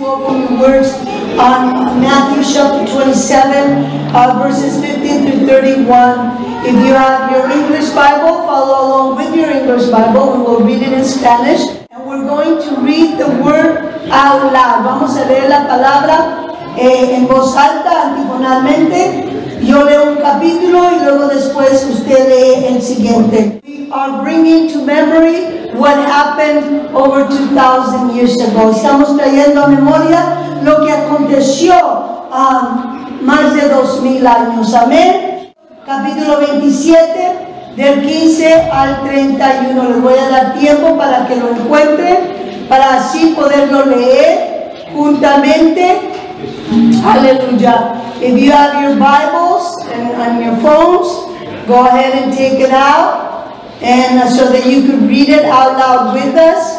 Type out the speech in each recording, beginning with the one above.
to open your words on Matthew chapter 27, verses 15 through 31. If you have your English Bible, follow along with your English Bible. We will read it in Spanish. And we're going to read the word out loud. Vamos a leer la palabra en voz alta, antifonalmente. Yo leo un capítulo y luego después usted lee el siguiente. We are bringing to memory what happened over 2,000 years ago. Estamos trayendo a memoria lo que aconteció más de 2,000 años. Amén. Capítulo 27, del 15 al 31. Les voy a dar tiempo para que lo encuentren, para así poderlo leer juntamente. Aleluya. If you have your Bibles and on your phones, go ahead and take it out, and so that you could read it out loud with us.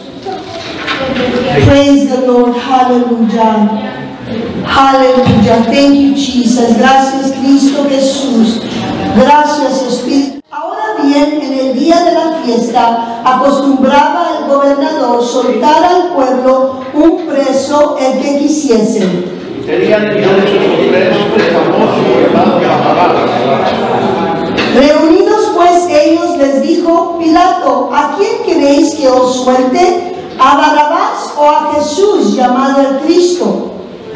Praise the Lord. Hallelujah. Hallelujah. Thank you, Jesus. Gracias, Cristo Jesús. Gracias, Espíritu. Ahora bien, en el día de la fiesta, acostumbraba el gobernador soltar al pueblo un preso el que quisiese. Reunidos pues ellos les dijo Pilato: ¿a quién queréis que os suelte? ¿A Barrabás o a Jesús, llamado el Cristo?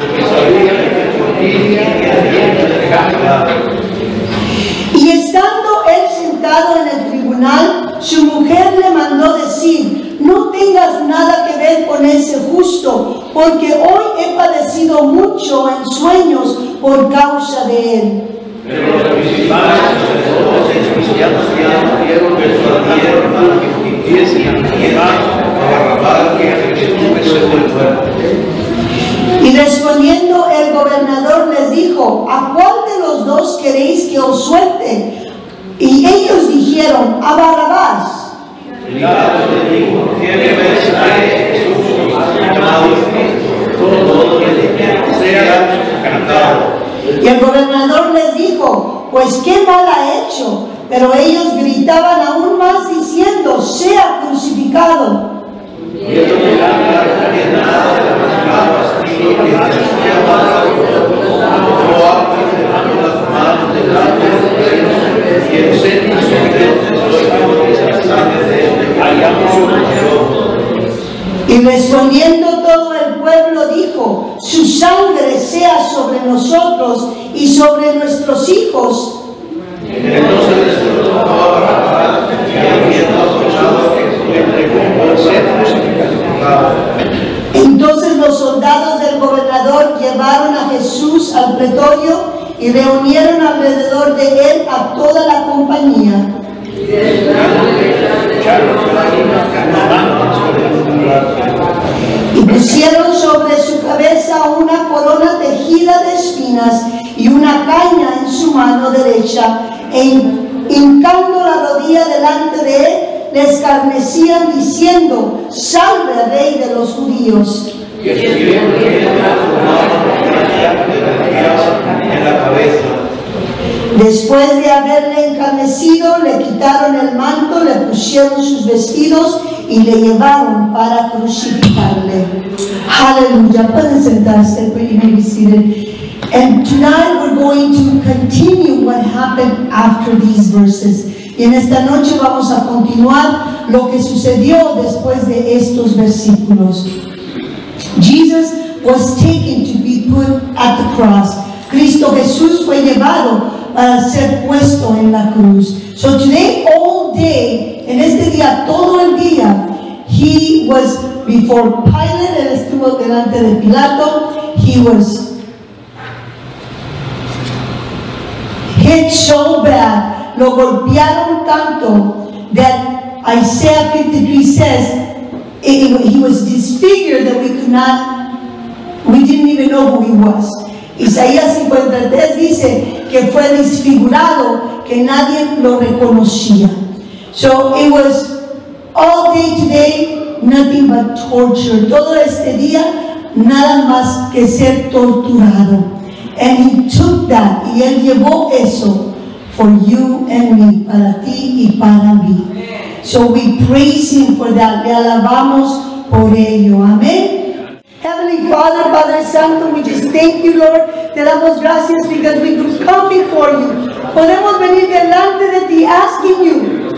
Y estando él sentado en el tribunal, su mujer le mandó decir: no tengas nada que ver con ese justo, porque hoy he padecido mucho en sueños por causa de él. Pero los principales sacerdotes y cristianos pidieron persuadieron para que quisiesen a Barrabás que a Jesús preso del pueblo. Y respondiendo el gobernador les dijo: ¿a cuál de los dos queréis que os suelte? Y ellos dijeron: a Barrabás. Pilato le dijo: ¿quién es Jesús llamado Cristo? Todo el que sea cantado. Y el gobernador les dijo: pues qué mal ha hecho. Pero ellos gritaban aún más diciendo: sea crucificado. Y el y respondiendo todo el pueblo dijo: su sangre sea sobre nosotros y sobre nuestros hijos. Entonces los soldados del gobernador llevaron a Jesús al pretorio y reunieron alrededor de él a toda la compañía. Y pusieron sobre su cabeza una corona tejida de espinas y una caña en su mano derecha, e hincando la rodilla delante de él, le escarnecían diciendo: salve, rey de los judíos. Después de haberle encarnecido, le quitaron el manto, le pusieron sus vestidos y le llevaron para crucificarle. Aleluya. Pueden sentarse, but you may be seated. And tonight we're going to continue what happened after these verses. Y en esta noche vamos a continuar lo que sucedió después de estos versículos. Jesus was taken to be put at the cross. Cristo Jesús fue llevado para ser puesto en la cruz. So today, all day, en este día, todo el día, he was before Pilate, él estuvo delante de Pilato. He was hit so bad, lo golpearon tanto, that Isaiah 53 says he was disfigured that we didn't even know who he was. Isaías 53 dice que fue desfigurado, que nadie lo reconocía. So it was all day today, nothing but torture. Todo este día, nada más que ser torturado. And he took that, y él llevó eso for you and me, para ti y para mí. So we praise him for that. Le alabamos por ello. Amén. Heavenly Heavenly Father, Padre Santo, we just thank you, Lord. Te damos gracias because we could come before you. Podemos venir delante de ti, asking you,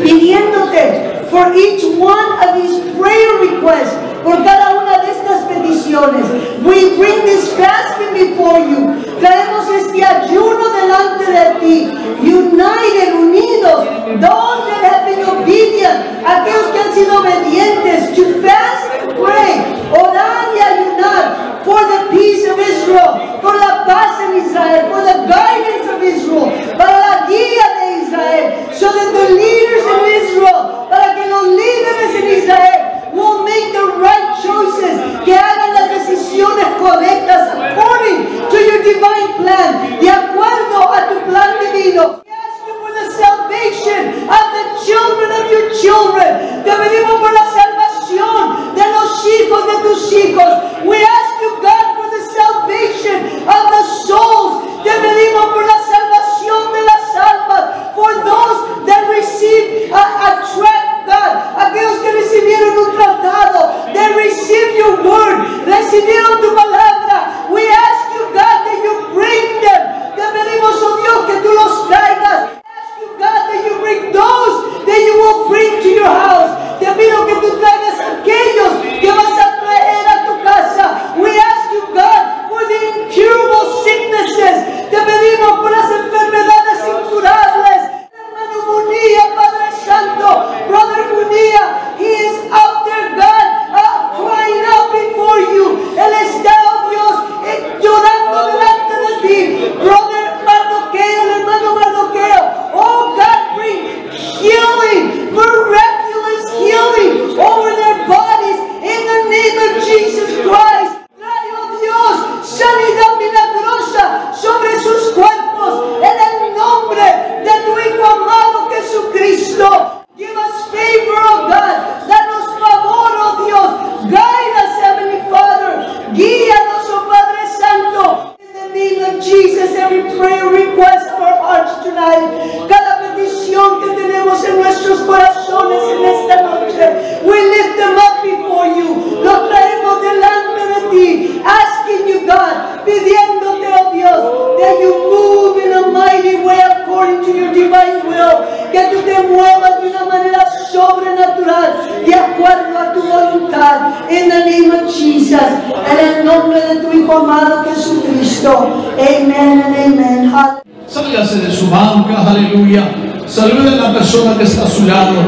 pidiéndote for each one of these prayer requests, por cada una de estas peticiones. We bring this fasting before you. Traemos este ayuno delante de ti, united, unidos, those that have been obedient, aquellos que han sido obedientes, to fast and pray, orar y ayunar for the peace of Israel, por la paz en Israel, for the guidance of Israel, para la guía de Israel, so that the leaders in Israel, para que los líderes en Israel will make the right choices, que hagan las decisiones correctas according to your divine plan, de acuerdo a tu plan divino. We ask you for the salvation of the children of your children. Te pedimos por la salvación de los hijos de tus hijos. We ask you, God, for the salvation of the souls. Te pedimos por la salvación de las almas, for those that receive a tract, God, aquellos que recibieron un tratado, they receive your word, recibieron tu palabra. We ask you, God, that you bring them. Te pedimos, oh Dios, que tú los traigas. Ask you, God, that you bring those that you will bring to your house. Te pido que tú traigas aquellos que vas a traer a tu casa. We ask you, God, for the incurable sicknesses. Te pedimos por las enfermedades incurables. Hermano Munía, Padre Santo, Brother Munía, he is out there, God, crying out before you. Él está, oh Dios, llorando delante de ti. Brother Mardoqueo, el hermano Mardoqueo, oh God, bring healing, miraculous healing over their bodies in the name of Jesus Christ. Trae, oh Dios, sanidad milagrosa sobre sus cuerpos en el nombre de tu Hijo amado Jesucristo. Give us favor, oh God. Danos favor, oh Dios. Guide us, Heavenly Father. Guíanos, oh Padre Santo. In the name of Jesus, every prayer request of our hearts tonight, cada petición que tenemos en nuestros corazones en esta noche, we lift them up before you. Los traemos delante de ti, asking you, God, pidiéndote, oh Dios, that you move in a mighty way according to your divine will, que tú te muevas de una manera sobrenatural, de acuerdo a tu voluntad, in the name of Jesus, en el nombre de tu Hijo amado Jesucristo. Amen and amen. Sálgase de su banca, aleluya. Salude a la persona que está a su lado.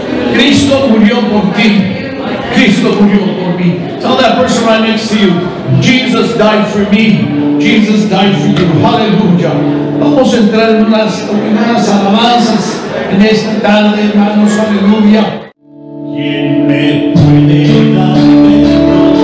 Cristo murió por ti. Cristo murió por mí. Tell that person right next to you, Jesus died for me. Jesus died for you. Aleluya. Vamos a entrar en unas alabanzas en esta tarde, hermanos. Aleluya. ¿Quién me puede dar perdón?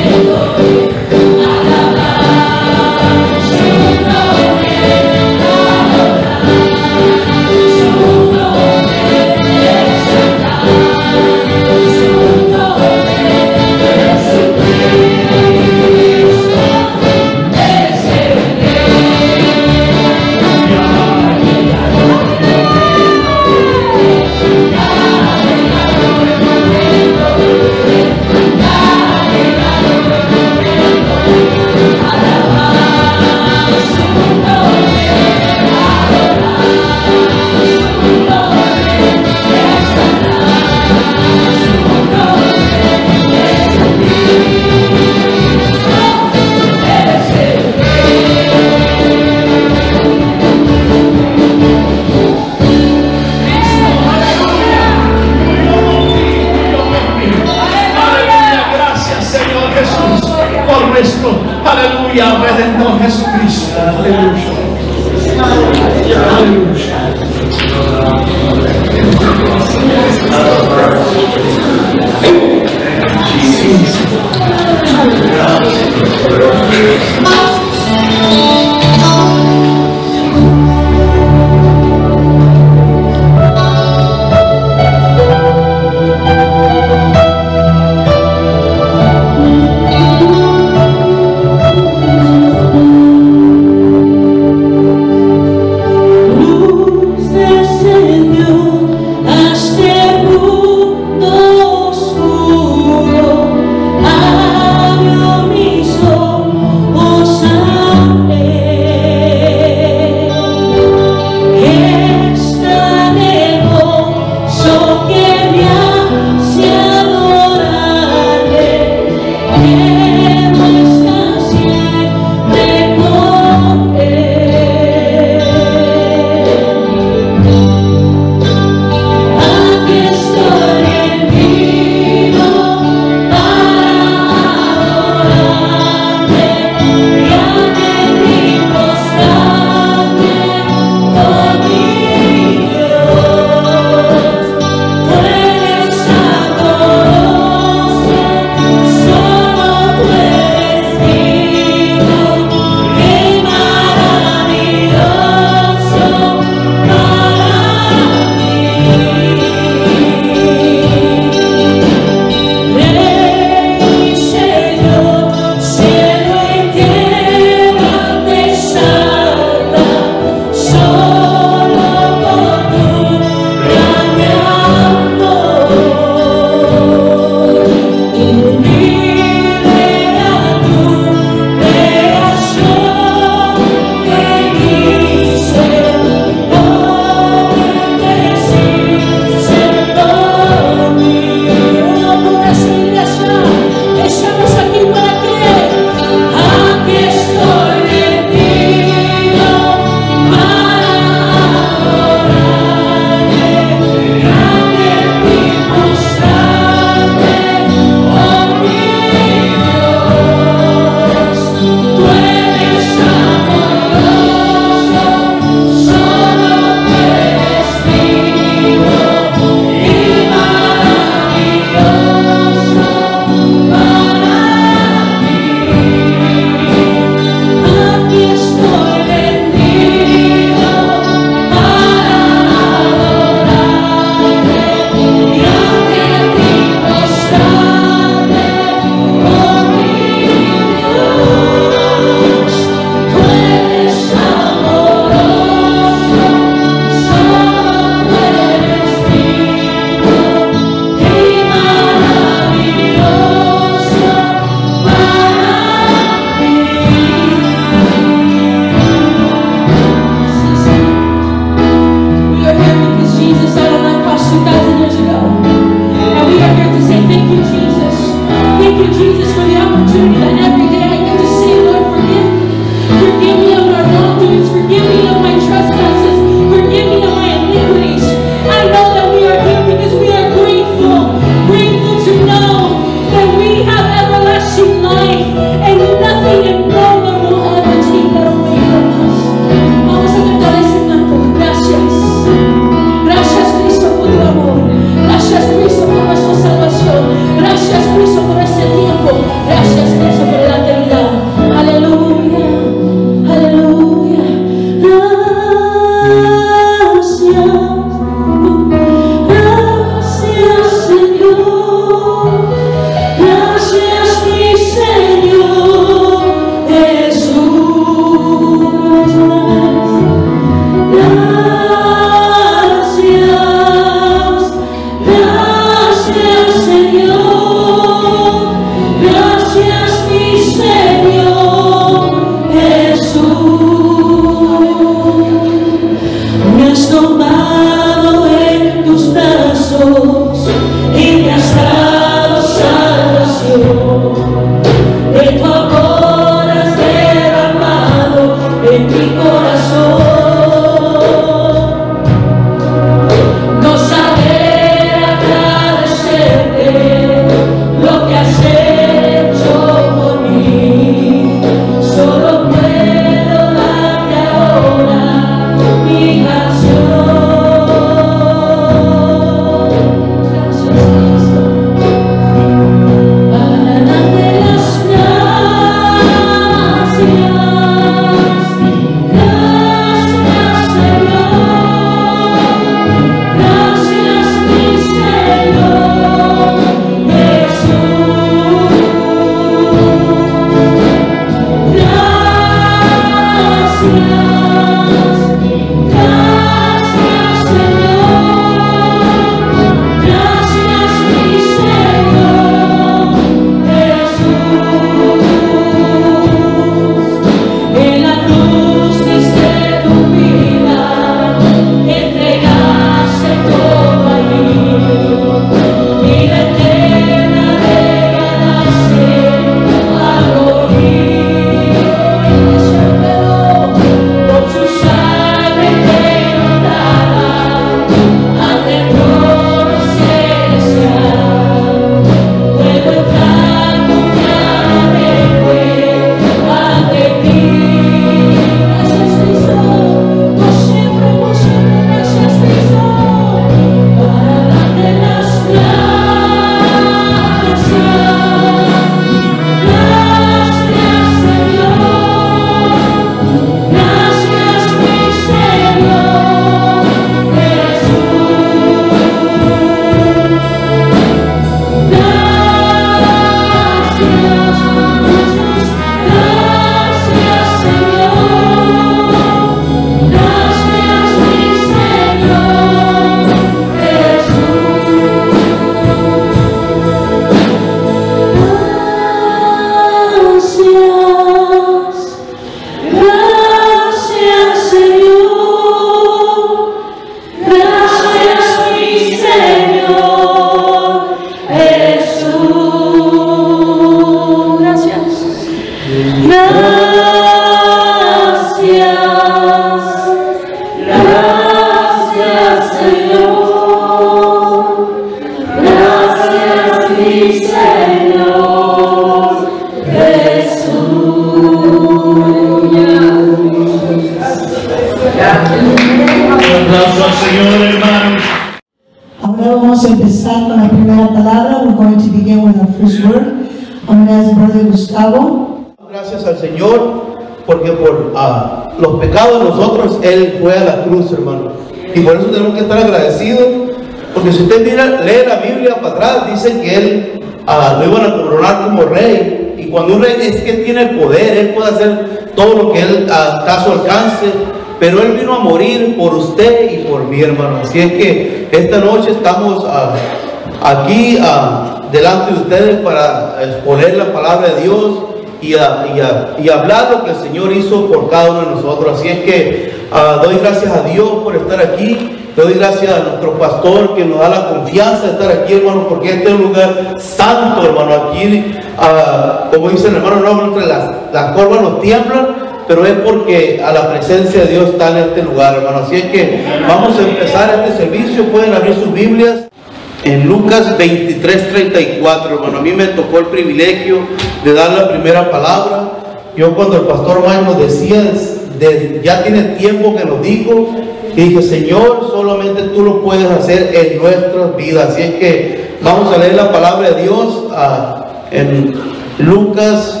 aplauso al Señor, hermanos. Ahora vamos a empezar con la primera palabra. We're going to begin with our first word. I'm going to ask Brother Gustavo. Gracias al Señor, porque por los pecados de nosotros Él fue a la cruz, hermano. Y por eso tenemos que estar agradecidos, porque si usted lee la Biblia para atrás, dice que Él lo iban a coronar como rey. Y cuando un rey es que tiene el poder, Él puede hacer todo lo que Él está a su alcance. Pero Él vino a morir por usted y por mí, hermano. Así es que esta noche estamos aquí delante de ustedes para exponer la palabra de Dios y hablar lo que el Señor hizo por cada uno de nosotros. Así es que doy gracias a Dios por estar aquí. Doy gracias a nuestro pastor que nos da la confianza de estar aquí, hermano, porque este es un lugar santo, hermano. Aquí, como dice el hermano, no, las corvas nos tiemblan, pero es porque a la presencia de Dios está en este lugar, hermano. Así es que vamos a empezar este servicio. Pueden abrir sus Biblias en Lucas 23:34, hermano. A mí me tocó el privilegio de dar la primera palabra. Yo cuando el pastor Juan nos decía, ya tiene tiempo que nos dijo, y dije, Señor, solamente tú lo puedes hacer en nuestras vidas. Así es que vamos a leer la palabra de Dios en Lucas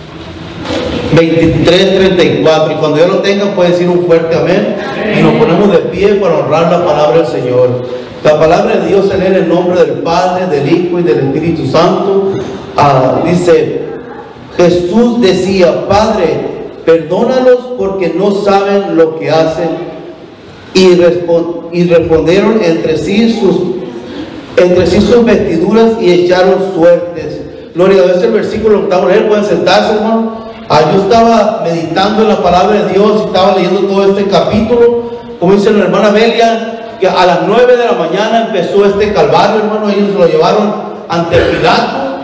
23:34, y cuando yo lo tenga puede decir un fuerte amén, y nos ponemos de pie para honrar la palabra del Señor. La palabra de Dios se lee en el nombre del Padre, del Hijo y del Espíritu Santo. Dice, Jesús decía, Padre, perdónalos porque no saben lo que hacen. Y respondieron entre sí sus vestiduras y echaron suertes. Gloria a Dios. El versículo que estamos leyendo, pueden sentarse, hermano. Yo estaba meditando en la palabra de Dios y estaba leyendo todo este capítulo. Como dice la hermana Belia, que a las 9 de la mañana empezó este calvario, hermano. Ellos lo llevaron ante Pilato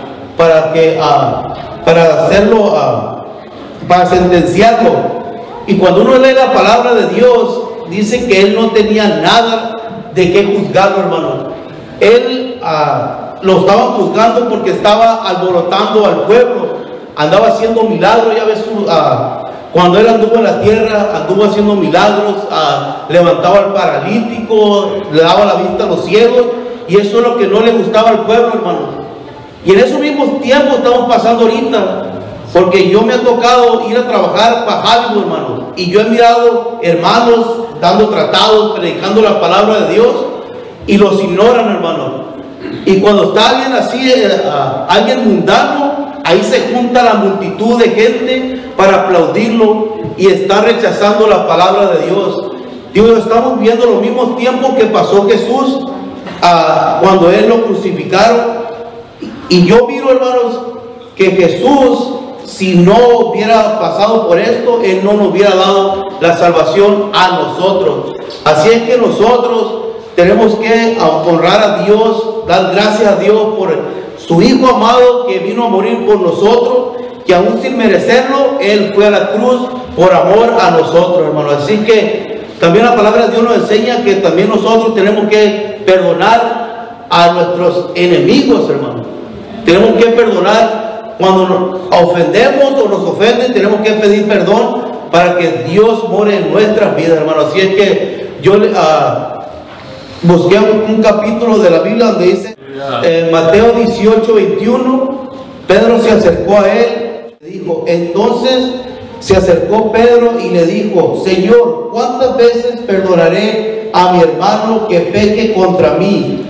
para hacerlo, para sentenciarlo. Y cuando uno lee la palabra de Dios, dice que él no tenía nada de qué juzgarlo, hermano. Él lo estaban juzgando porque estaba alborotando al pueblo, andaba haciendo milagros. Ya ves, cuando él anduvo en la tierra, anduvo haciendo milagros, levantaba al paralítico, le daba la vista a los ciegos, y eso es lo que no le gustaba al pueblo, hermano. Y en esos mismos tiempos estamos pasando ahorita, porque yo me ha tocado ir a trabajar para Hollywood, hermano, y yo he mirado hermanos dando tratados, predicando la palabra de Dios, y los ignoran, hermano. Y cuando está alguien así, alguien mundano, ahí se junta la multitud de gente para aplaudirlo, y está rechazando la palabra de Dios. Digo, estamos viviendo los mismos tiempos que pasó Jesús cuando él lo crucificaron. Y yo miro, hermanos, que Jesús, si no hubiera pasado por esto, Él no nos hubiera dado la salvación a nosotros. Así es que nosotros tenemos que honrar a Dios, dar gracias a Dios por su Hijo amado que vino a morir por nosotros, que aún sin merecerlo, Él fue a la cruz por amor a nosotros, hermano. Así que también la palabra de Dios nos enseña que también nosotros tenemos que perdonar a nuestros enemigos, hermano. Tenemos que perdonar cuando nos ofendemos o nos ofenden. Tenemos que pedir perdón para que Dios more en nuestras vidas, hermano. Así es que yo busqué un capítulo de la Biblia donde dice Mateo 18:21. Pedro se acercó a él, le dijo, entonces se acercó Pedro y le dijo, Señor, ¿cuántas veces perdonaré a mi hermano que peque contra mí?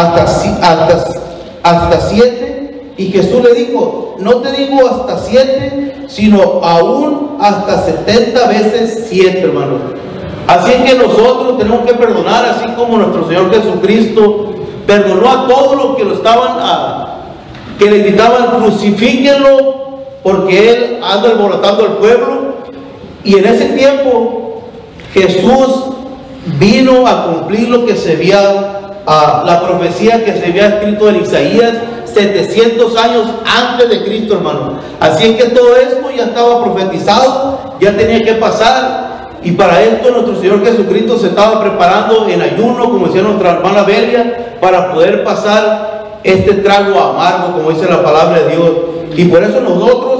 ¿Hasta 7? Y Jesús le dijo, no te digo hasta 7, sino aún hasta 70 veces 7, hermano. Así es que nosotros tenemos que perdonar, así como nuestro Señor Jesucristo perdonó a todos los que lo estaban, que le gritaban, crucifíquenlo, porque Él anda alborotando al pueblo. Y en ese tiempo Jesús vino a cumplir lo que se había, la profecía que se había escrito en Isaías 700 años antes de Cristo, hermano. Así es que todo esto ya estaba profetizado, ya tenía que pasar, y para esto nuestro Señor Jesucristo se estaba preparando en ayuno, como decía nuestra hermana Belia, para poder pasar este trago amargo, como dice la palabra de Dios. Y por eso nosotros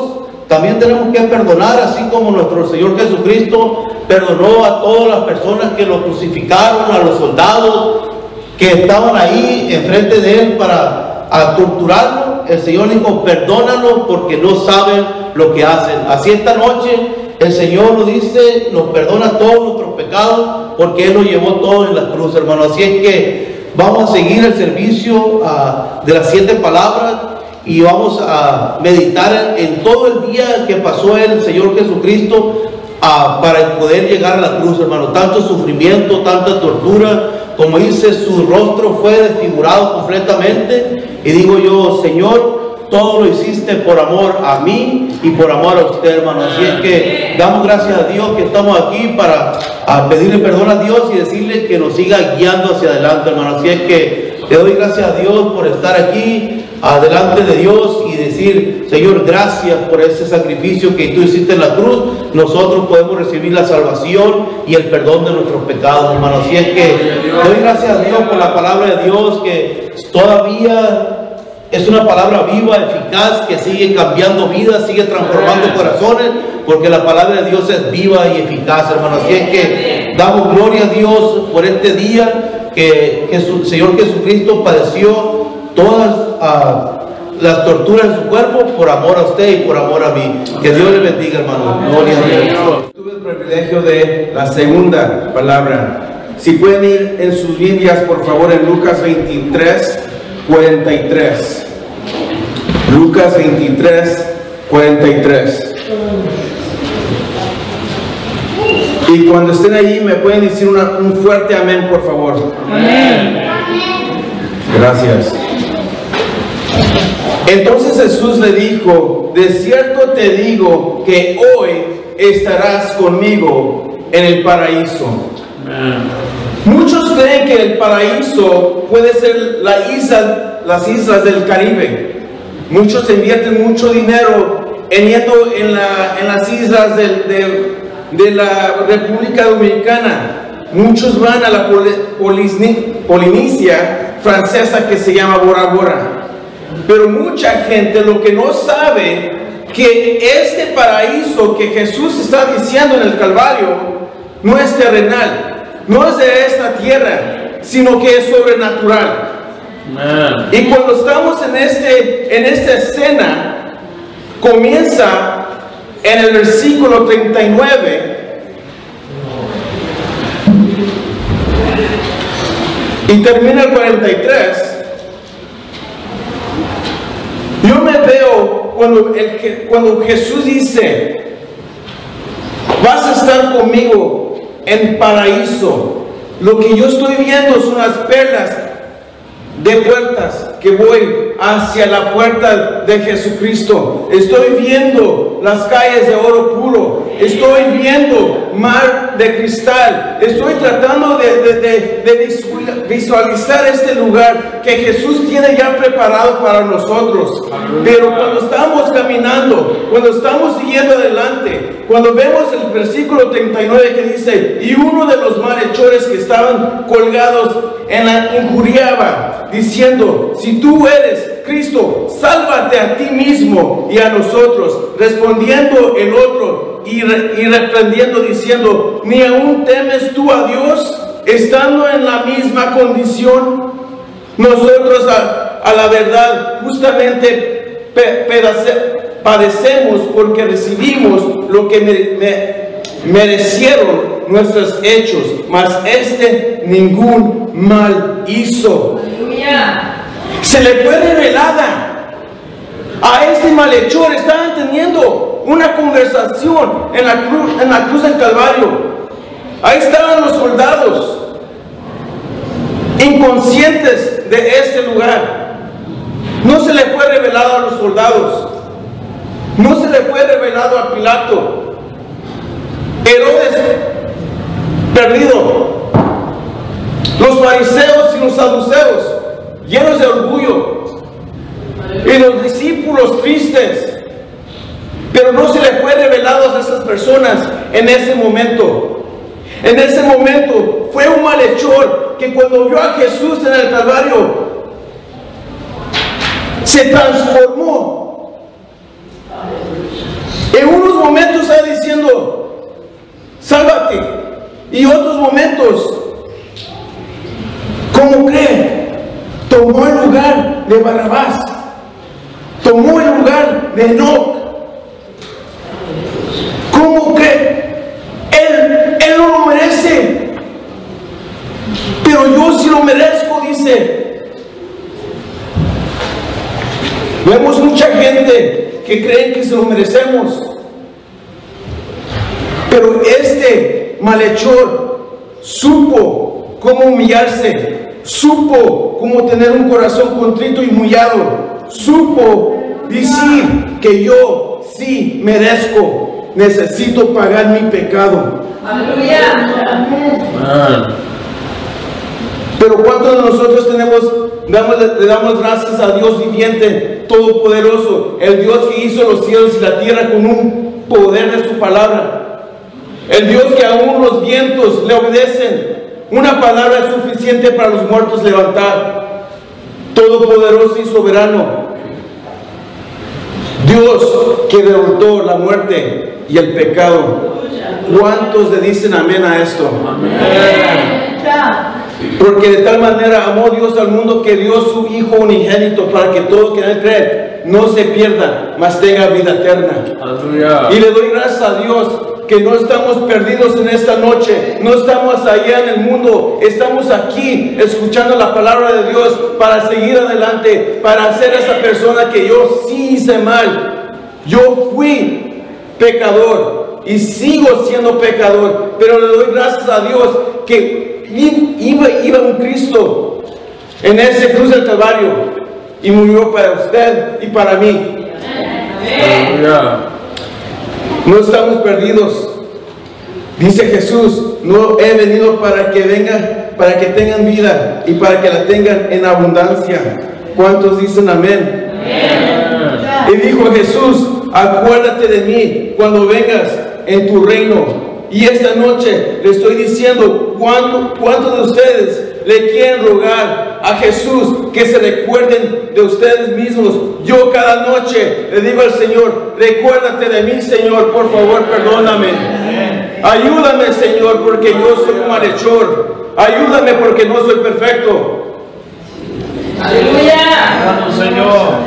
también tenemos que perdonar, así como nuestro Señor Jesucristo perdonó a todas las personas que lo crucificaron, a los soldados que estaban ahí enfrente de él para torturarlo. El Señor dijo, perdónalos porque no saben lo que hacen. Así esta noche el Señor nos dice, nos perdona todos nuestros pecados porque Él lo llevó todo en la cruz, hermano. Así es que vamos a seguir el servicio de las 7 palabras y vamos a meditar en todo el día que pasó el Señor Jesucristo para poder llegar a la cruz, hermano. Tanto sufrimiento, tanta tortura, como dice, su rostro fue desfigurado completamente. Y digo yo, Señor, todo lo hiciste por amor a mí y por amor a usted, hermano. Así es que damos gracias a Dios que estamos aquí para pedirle perdón a Dios y decirle que nos siga guiando hacia adelante, hermano. Así es que le doy gracias a Dios por estar aquí adelante de Dios y decir, Señor, gracias por ese sacrificio que tú hiciste en la cruz. Nosotros podemos recibir la salvación y el perdón de nuestros pecados, hermano. Así es que doy gracias a Dios por la palabra de Dios, que todavía es una palabra viva, eficaz, que sigue cambiando vidas, sigue transformando corazones, porque la palabra de Dios es viva y eficaz, hermano. Así es que damos gloria a Dios por este día que el Señor Jesucristo padeció todas las torturas en su cuerpo por amor a usted y por amor a mí. Que Dios le bendiga, hermano. Gloria a Dios. Tuve el privilegio de la segunda palabra. Si pueden ir en sus Biblias, por favor, en Lucas 23, 43. Lucas 23, 43. Y cuando estén allí me pueden decir un fuerte amén, por favor. Amén. Gracias. Entonces Jesús le dijo, de cierto te digo que hoy estarás conmigo en el paraíso. Amén. Muchos creen que el paraíso puede ser las islas del Caribe. Muchos invierten mucho dinero yendo en las islas de la República Dominicana. Muchos van a la Polinesia francesa, que se llama Bora Bora. Pero mucha gente lo que no sabe, que este paraíso que Jesús está diciendo en el Calvario no es terrenal, no es de esta tierra, sino que es sobrenatural. Amen. Y cuando estamos en esta escena, comienza en el versículo 39 y termina el 43. Yo me veo cuando Jesús dice, vas a estar conmigo en paraíso. Lo que yo estoy viendo son las perlas de puertas que voy hacia la puerta de Jesucristo. Estoy viendo las calles de oro puro. Estoy viendo mar de cristal. Estoy tratando de visualizar este lugar que Jesús tiene ya preparado para nosotros. Pero cuando estamos caminando, cuando estamos siguiendo adelante, cuando vemos el versículo 39 que dice, y uno de los malhechores que estaban colgados injuriaba, diciendo, si tú eres Cristo, sálvate a ti mismo y a nosotros. Respondiendo el otro y reprendiendo, diciendo, ¿ni aún temes tú a Dios, estando en la misma condición? Nosotros a la verdad justamente padecemos porque recibimos lo que merecieron nuestros hechos, mas ningún mal hizo. Se le fue revelada a este malhechor. Estaban teniendo una conversación en la cruz del Calvario. Ahí estaban los soldados inconscientes de este lugar. No se le fue revelado a los soldados, no se le fue revelado a Pilato. Herodes perdido, los fariseos y los saduceos llenos de orgullo, y los discípulos tristes. Pero no se le fue revelado a esas personas en ese momento. En ese momento fue un malhechor que cuando vio a Jesús en el Calvario se transformó En unos momentos está diciendo, sálvate. Y otros momentos, ¿cómo cree? Tomó el lugar de Barrabás. Tomó el lugar de Enoc. ¿Cómo cree? Él no lo merece. Pero yo sí lo merezco, dice. Vemos mucha gente que creen que se lo merecemos. Pero este malhechor supo cómo humillarse, supo cómo tener un corazón contrito y humillado, supo decir que yo sí merezco, necesito pagar mi pecado. Pero ¿cuántos de nosotros le damos gracias a Dios viviente, todopoderoso, el Dios que hizo los cielos y la tierra con un poder de su palabra? El Dios que aún los vientos le obedecen. Una palabra es suficiente para los muertos levantar. Todopoderoso y soberano. Dios que derrotó la muerte y el pecado. ¿Cuántos le dicen amén a esto? Amén. Porque de tal manera amó Dios al mundo que dio su Hijo unigénito para que todo que en él cree no se pierda, mas tenga vida eterna. Aleluya. Y le doy gracias a Dios que no estamos perdidos en esta noche, no estamos allá en el mundo, estamos aquí escuchando la palabra de Dios para seguir adelante, para ser esa persona que yo sí hice mal. Yo fui pecador y sigo siendo pecador, pero le doy gracias a Dios que iba un Cristo en ese cruz del Calvario y murió para usted y para mí. No estamos perdidos. Dice Jesús, no he venido para que vengan, para que tengan vida y para que la tengan en abundancia. ¿Cuántos dicen amén? Amén. Y dijo Jesús, acuérdate de mí cuando vengas en tu reino. Y esta noche le estoy diciendo, ¿cuántos de ustedes le quieren rogar a Jesús que se recuerden de ustedes mismos? Yo cada noche le digo al Señor, recuérdate de mí, Señor, por favor, perdóname. Ayúdame, Señor, porque yo soy un malhechor. Ayúdame porque no soy perfecto. Aleluya. Señor.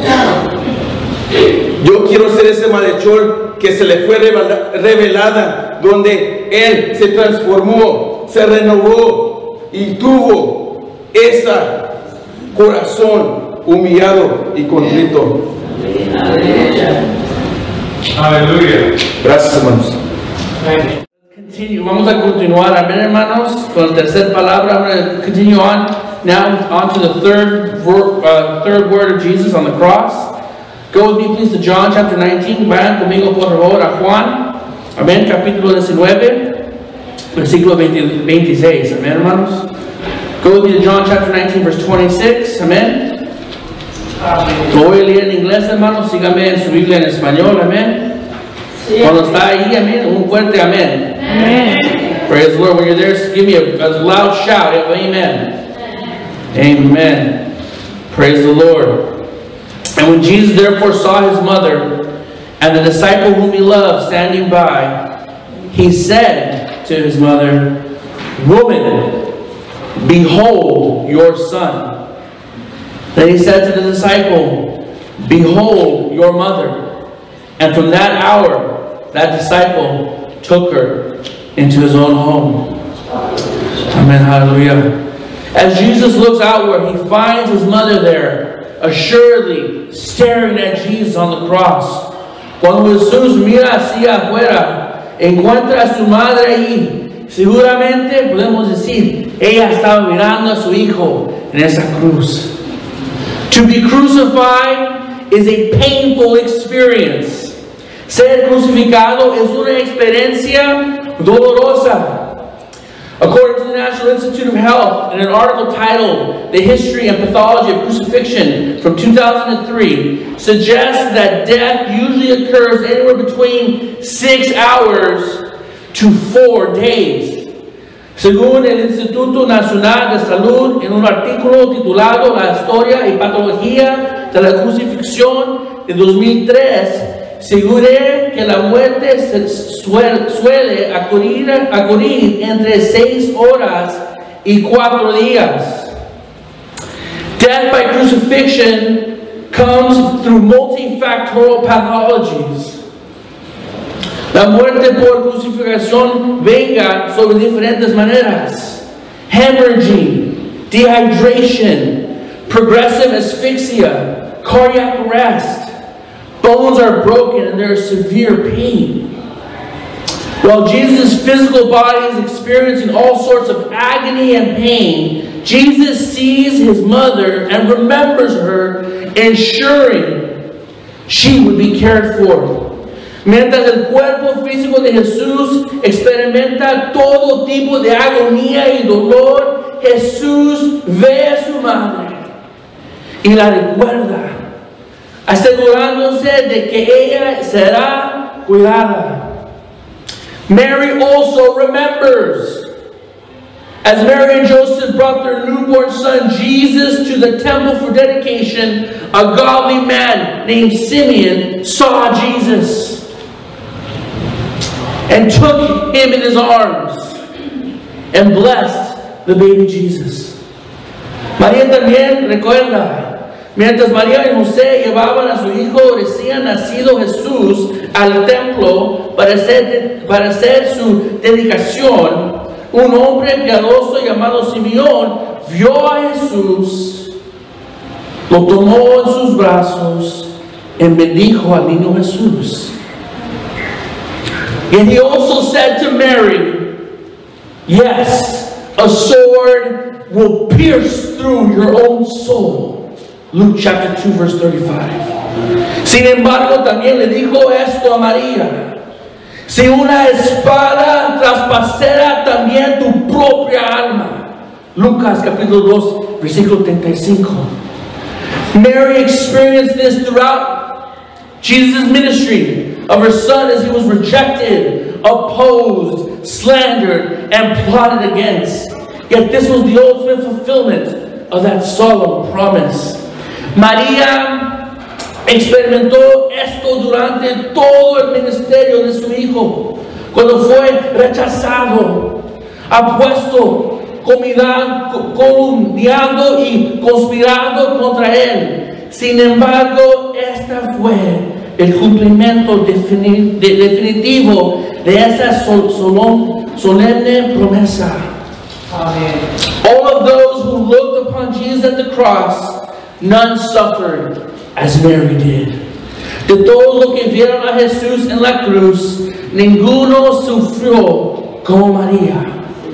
Yo quiero ser ese malhechor que se le fue revelada, donde él se transformó, se renovó y tuvo ese corazón humillado y contrito. Aleluya. Gracias, hermanos. Vamos a continuar, amén, hermanos, con la tercera palabra. I'm going to continue on now on to the third word of Jesus on the cross. Go with me, please, to John chapter 19. Vayan conmigo, por favor, a Juan, amén, capítulo 19, versículo 26, amén, hermanos. Go with me to John chapter 19, verse 26, amén. Lo voy a leer en inglés, hermanos, síganme en su Biblia en español, amén. Cuando está ahí, amén, un fuerte amén. Amen. Praise the Lord. When you're there, give me a loud shout of amen. Amen. Praise the Lord. And when Jesus therefore saw his mother and the disciple whom he loved standing by, he said to his mother, Woman, behold your son. Then he said to the disciple, Behold your mother. And from that hour, that disciple took her into his own home. Amen. Hallelujah. As Jesus looks outward, he finds his mother there, assuredly staring at Jesus on the cross. Cuando Jesús mira hacia afuera, encuentra a su madre ahí. Seguramente podemos decir, ella estaba mirando a su hijo en esa cruz. To be crucified is a painful experience. Ser crucificado es una experiencia dolorosa. According to the National Institute of Health, in an article titled The History and Pathology of Crucifixion from 2003, suggests that death usually occurs anywhere between 6 hours to 4 days. Según el Instituto Nacional de Salud, en un artículo titulado La Historia y Patología de la Crucifixión de 2003, Seguré que la muerte suele ocurrir entre 6 horas y 4 días. Death by crucifixion comes through multifactorial pathologies. La muerte por crucifixión venga sobre diferentes maneras. Hemorrhaging, dehydration, progressive asphyxia, cardiac arrest. Bones are broken and there is severe pain. While Jesus' physical body is experiencing all sorts of agony and pain, Jesus sees his mother and remembers her, ensuring she would be cared for. Mientras el cuerpo físico de Jesús experimenta todo tipo de agonía y dolor, Jesús ve a su madre y la recuerda, asegurándose de que ella será cuidada. Mary also remembers. As Mary and Joseph brought their newborn son Jesus to the temple for dedication, a godly man named Simeon saw Jesus and took him in his arms and blessed the baby Jesus. María también recuerda, mientras María y José llevaban a su hijo recién nacido Jesús al templo para hacer su dedicación, un hombre piadoso llamado Simeón vio a Jesús, lo tomó en sus brazos y bendijo al niño Jesús. And he also said to Mary, yes, a sword will pierce through your own soul. Luke chapter 2 verse 35. Sin embargo, también le dijo esto a María. Si una espada traspasara también tu propia alma. Lucas capítulo 2 versículo 35. Mary experienced this throughout Jesus' ministry of her son as he was rejected, opposed, slandered, and plotted against. Yet this was the ultimate fulfillment of that solemn promise. María experimentó esto durante todo el ministerio de su hijo, cuando fue rechazado, apuesto, calumniado y conspirado contra él. Sin embargo, esta fue el cumplimiento definitivo de esa solemne promesa. Amen. All of those who looked upon Jesus at the cross, none suffered as Mary did. De todos los que vieron a Jesús en la cruz, ninguno sufrió como María.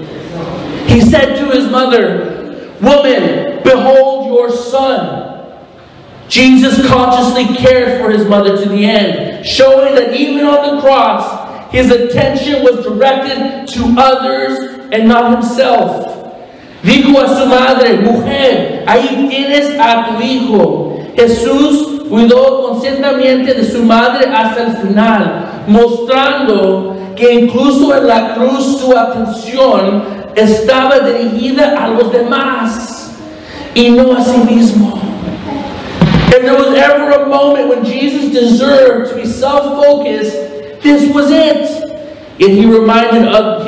He said to his mother, "Woman, behold your son." Jesus consciously cared for his mother to the end, showing that even on the cross, his attention was directed to others and not himself. Dijo a su madre, "Mujer, ahí tienes a tu hijo." Jesús cuidó conscientemente de su madre hasta el final, mostrando que incluso en la cruz su atención estaba dirigida a los demás y no a sí mismo. If there was ever a moment when Jesus deserved to be self-focused, this was it. Yet he remained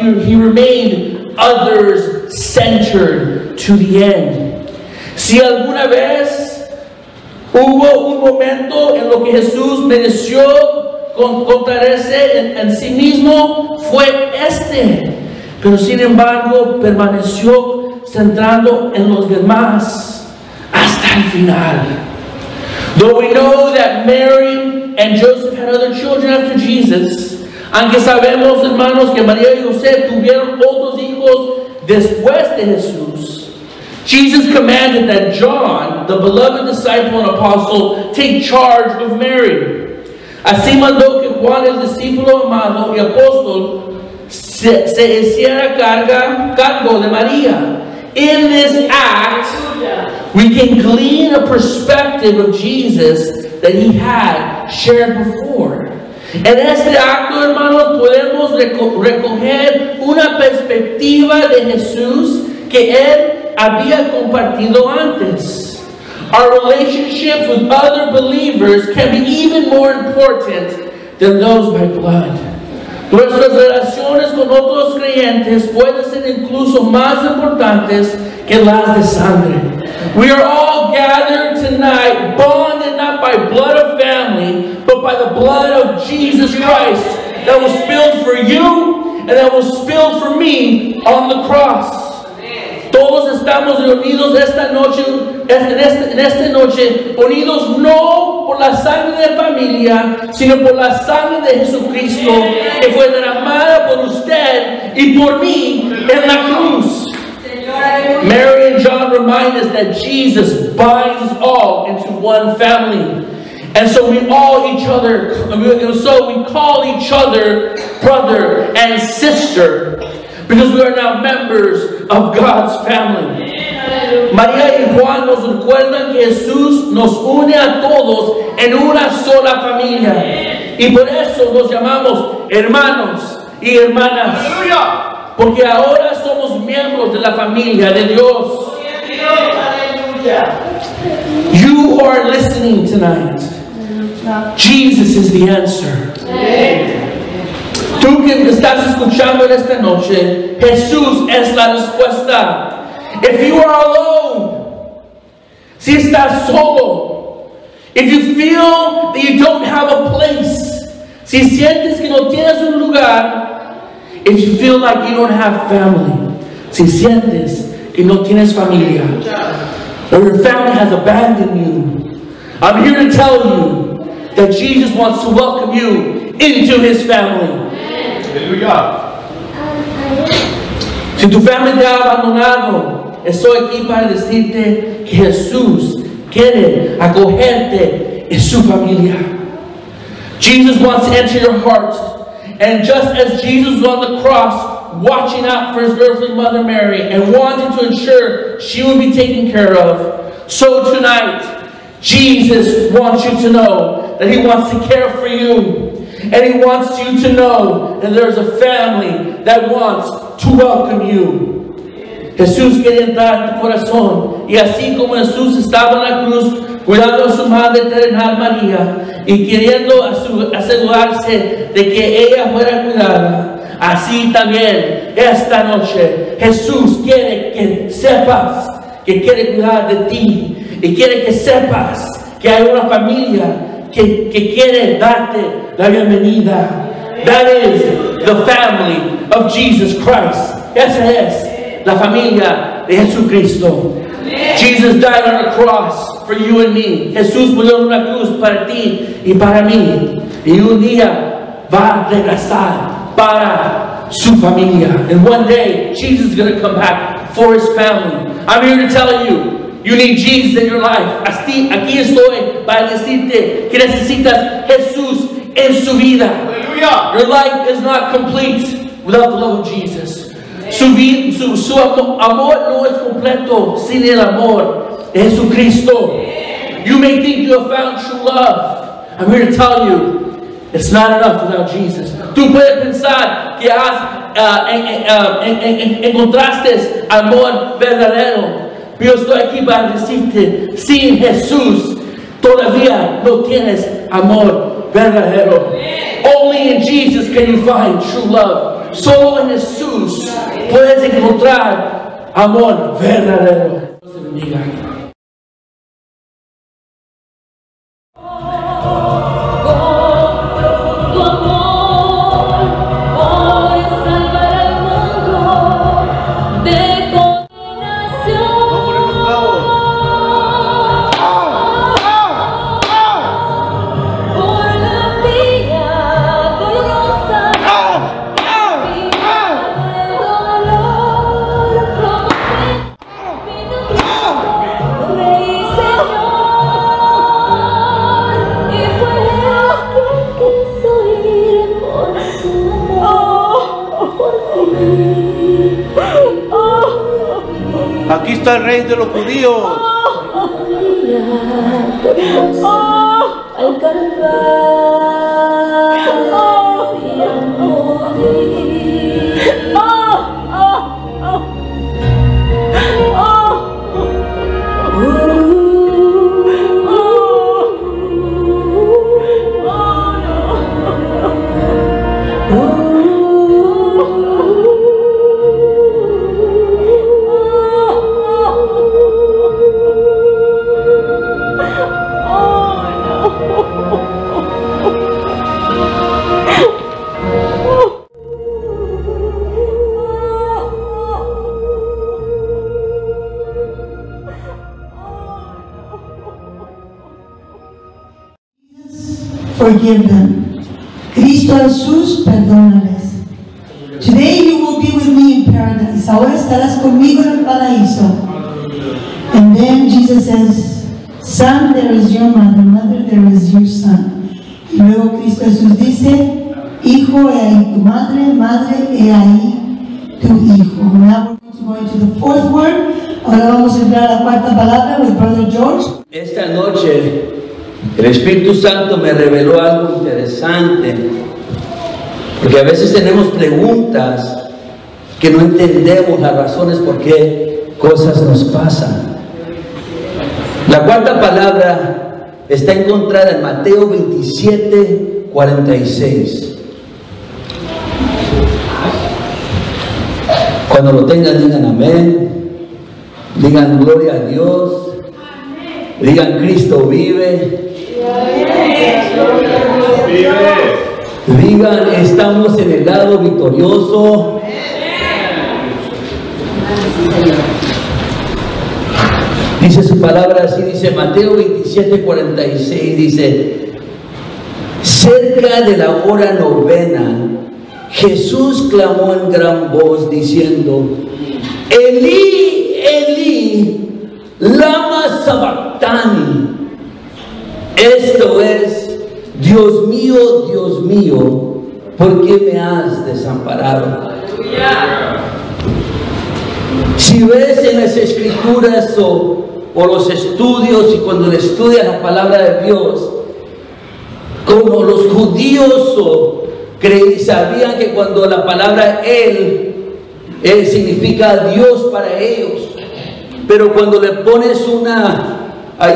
others-centered to the end. Si alguna vez hubo un momento en lo que Jesús mereció contarse en sí mismo, fue este. Pero sin embargo, permaneció centrado en los demás hasta el final. Though we know that Mary and Joseph had other children after Jesus, aunque sabemos, hermanos, que María y José tuvieron otros hijos después de Jesús, Jesus commanded that John, the beloved disciple and apostle, take charge of Mary. Así mandó que Juan, el discípulo amado y apóstol, se hiciera cargo de María. In this act, we can glean a perspective of Jesus that he had shared before. En este acto, hermanos, podemos recoger una perspectiva de Jesús que él había compartido antes. Our relationships with other believers can be even more important than those by blood. Nuestras relaciones con otros creyentes pueden ser incluso más importantes que las de sangre. We are all gathered tonight, bonded not by blood of family, but by the blood of Jesus Christ that was spilled for you and that was spilled for me on the cross. Todos estamos reunidos esta noche, en esta noche, unidos no por la sangre de familia, sino por la sangre de Jesucristo, que fue derramada por usted y por mí en la cruz. Mary and John remind us that Jesus binds us all into one family. And so we call each other brother and sister, because we are now members of God's family. María y Juan nos recuerdan que Jesús nos une a todos en una sola familia. Y por eso nos llamamos hermanos y hermanas. Porque ahora somos miembros de la familia de Dios. You who are listening tonight, Jesus is the answer. Tú que estás escuchando en esta noche, Jesús es la respuesta. If you are alone, si estás solo, if you feel that you don't have a place, si sientes que no tienes un lugar, if you feel like you don't have family, si sientes que no tienes familia, or your family has abandoned you, I'm here to tell you that Jesus wants to welcome you into His family. Si tu familia te ha abandonado, estoy aquí para decirte que Jesús quiere acogerte en su familia. Jesus wants to enter your heart. And just as Jesus was on the cross, watching out for His earthly mother Mary and wanting to ensure she would be taken care of, so tonight, Jesus wants you to know that He wants to care for you. And He wants you to know that there's a family that wants to welcome you. Jesús quiere entrar en tu corazón. Y así como Jesús estaba en la cruz, cuidando a su madre terrenal María, y queriendo asegurarse de que ella fuera cuidada, así también esta noche Jesús quiere que sepas que quiere cuidar de ti. Y quiere que sepas que hay una familia que quiere darte la bienvenida. That is the family of Jesus Christ. Esa es la familia de Jesucristo. Jesus died on a cross for you and me. Jesús murió en una cruz para ti y para mí. Y un día va a regresar para su familia. And one day, Jesus is going to come back for His family. I'm here to tell you, you need Jesus in your life. Aquí estoy para decirte que necesitas Jesús en su vida. Your life is not complete without the love of Jesus. Su amor no es completo sin el amor de Jesucristo. You may think you have found true love. I'm here to tell you, it's not enough without Jesus. Tú puedes pensar que encontraste amor verdadero. Yo estoy aquí para decirte, sin Jesús todavía no tienes amor verdadero. Only in Jesus can you find true love. Solo en Jesús puedes encontrar amor verdadero. Dios te bendiga. Aquí está el Rey de los judíos. Al Calvario. forgive them. Cristo Jesús, perdónales. Today you will be with me in paradise. Ahora estarás conmigo en el paraíso. And then Jesus says, son, there is your mother. Mother, there is your son. Y luego Cristo Jesús dice, hijo, he ahí tu madre. Madre, he ahí tu hijo. Now we're going to the fourth word. Ahora vamos a entrar a la cuarta palabra with Brother George. Esta noche el Espíritu Santo me reveló algo interesante, porque a veces tenemos preguntas que no entendemos las razones por qué cosas nos pasan. La cuarta palabra está encontrada en Mateo 27, 46. Cuando lo tengan, digan amén, digan gloria a Dios, digan Cristo vive, digan estamos en el lado victorioso. Dice su palabra así, dice Mateo 27, 46, dice, cerca de la hora novena, Jesús clamó en gran voz diciendo, Elí, Elí, lama sabactani. Esto es, Dios mío, ¿por qué me has desamparado? Si ves en las escrituras o los estudios, y cuando le estudias la palabra de Dios, como los judíos sabían que cuando la palabra él significa Dios para ellos, pero cuando le pones una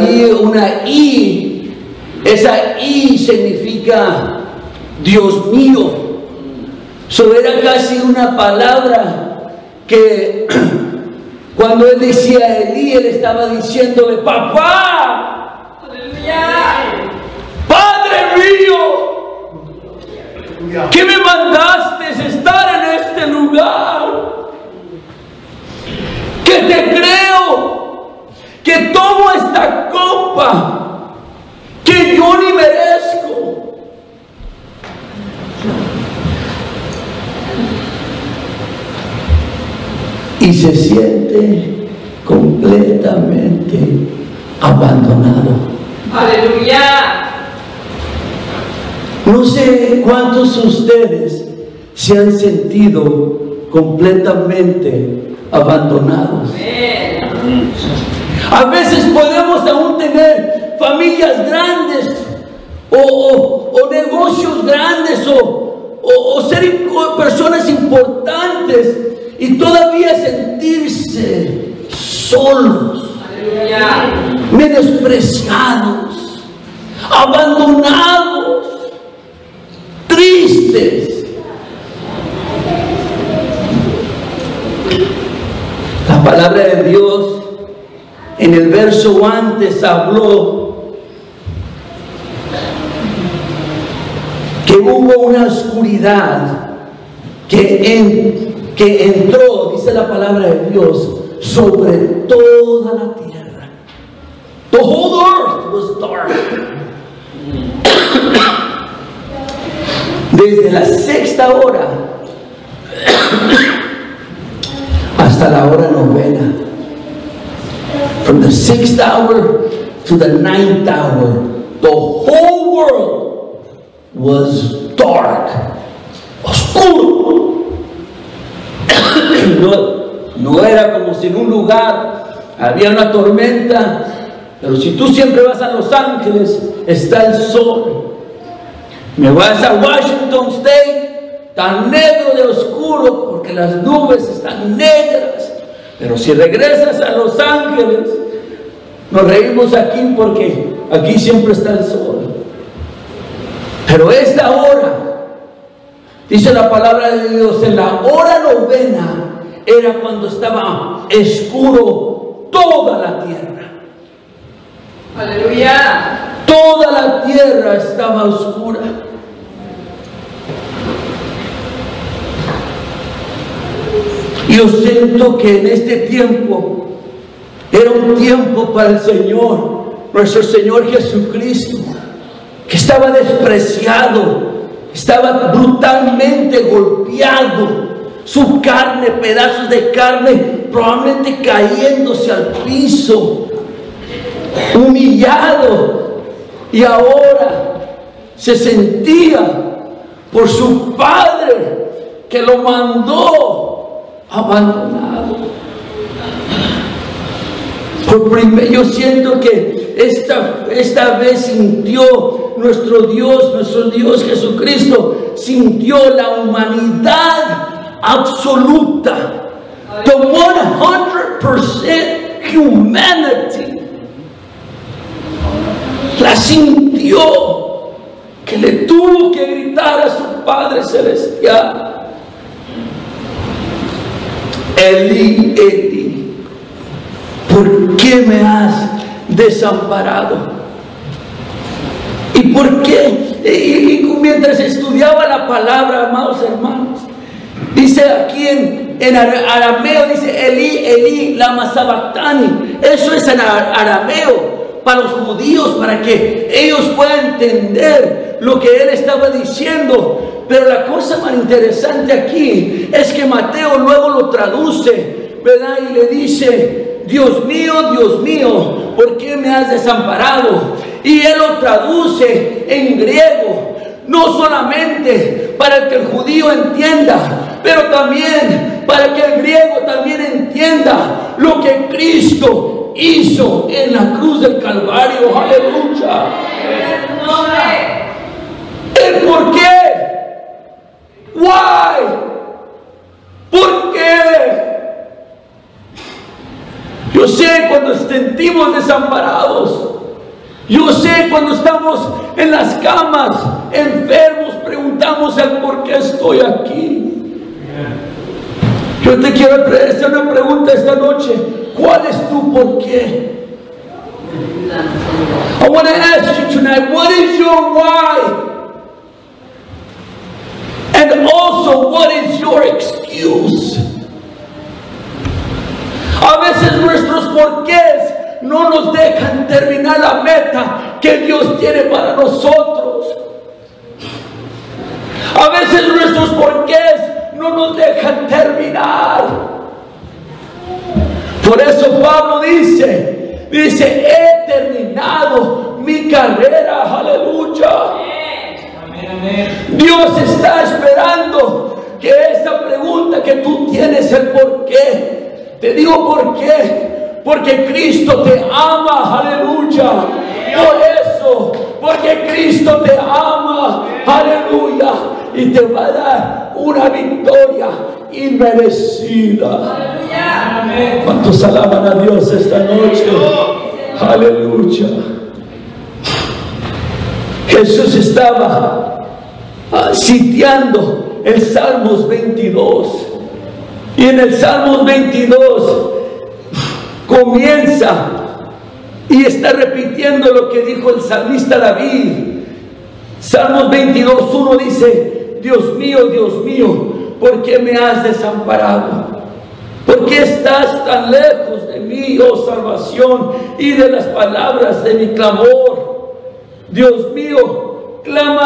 I, esa I significa Dios mío. Era casi una palabra que cuando él decía Elí, él estaba diciéndole, papá, aleluya, Padre mío, ¿qué me mandaste estar en este lugar? Que te creo, que tomo esta copa que yo ni merezco. Y se siente completamente abandonado. Aleluya. No sé cuántos de ustedes se han sentido completamente abandonados. A veces podemos aún tener familias grandes o negocios grandes o ser personas importantes y todavía sentirse solos, menospreciados, abandonados, tristes. La palabra de Dios en el verso antes habló que hubo una oscuridad que entró, dice la palabra de Dios, sobre toda la tierra. The whole earth was dark. Desde la sexta hora hasta la hora novena. From the 6th hour to the 9th hour, the whole world was dark, oscuro. No era como si en un lugar había una tormenta, pero si tú siempre vas a Los Ángeles, está el sol. Me vas a Washington State, tan negro de oscuro, porque las nubes están negras. Pero si regresas a Los Ángeles, nos reímos aquí porque aquí siempre está el sol. Pero esta hora, dice la palabra de Dios, en la hora novena, era cuando estaba oscuro toda la tierra. Aleluya. Toda la tierra estaba oscura. Y yo siento que en este tiempo era un tiempo para el Señor, nuestro Señor Jesucristo, que estaba despreciado, estaba brutalmente golpeado, su carne, pedazos de carne probablemente cayéndose al piso, humillado, y ahora se sentía por su padre que lo mandó abandonado. Yo siento que esta vez sintió nuestro Dios Jesucristo, sintió la humanidad absoluta, the 100% humanity. La sintió, que le tuvo que gritar a su Padre Celestial: Eli, Eli, ¿por qué me has desamparado? ¿Y por qué? Y mientras estudiaba la palabra, amados hermanos, dice aquí en arameo, dice Eli, Eli, lama sabactani. Eso es en arameo para los judíos, para que ellos puedan entender lo que él estaba diciendo. Pero la cosa más interesante aquí es que Mateo luego lo traduce, ¿verdad? Y le dice: Dios mío, ¿por qué me has desamparado? Y él lo traduce en griego, no solamente para que el judío entienda, pero también para que el griego también entienda lo que Cristo hizo en la cruz del Calvario. Aleluya. ¿El por qué? Why? ¿Por qué? Yo sé cuando sentimos desamparados. Yo sé cuando estamos en las camas, enfermos, preguntamos el por qué estoy aquí. Yo te quiero hacer una pregunta esta noche. ¿Cuál es tu por qué? I want to ask you tonight, what is your why? And also, what is your excuse? A veces nuestros porqués no nos dejan terminar la meta que Dios tiene para nosotros. A veces nuestros porqués no nos dejan terminar. Por eso Pablo dice, he terminado mi carrera. Aleluya. Dios está esperando que esa pregunta que tú tienes, el por qué. Te digo por qué. Porque Cristo te ama. Aleluya. Por eso. Porque Cristo te ama. Aleluya. Y te va a dar una victoria inmerecida. ¿Cuántos alaban a Dios esta noche? Aleluya. Jesús estaba sitiando el Salmos 22. Y en el Salmos 22 comienza y está repitiendo lo que dijo el salmista David. Salmos 22:1 dice: Dios mío, ¿por qué me has desamparado? ¿Por qué estás tan lejos de mí, oh salvación, y de las palabras de mi clamor? Dios mío,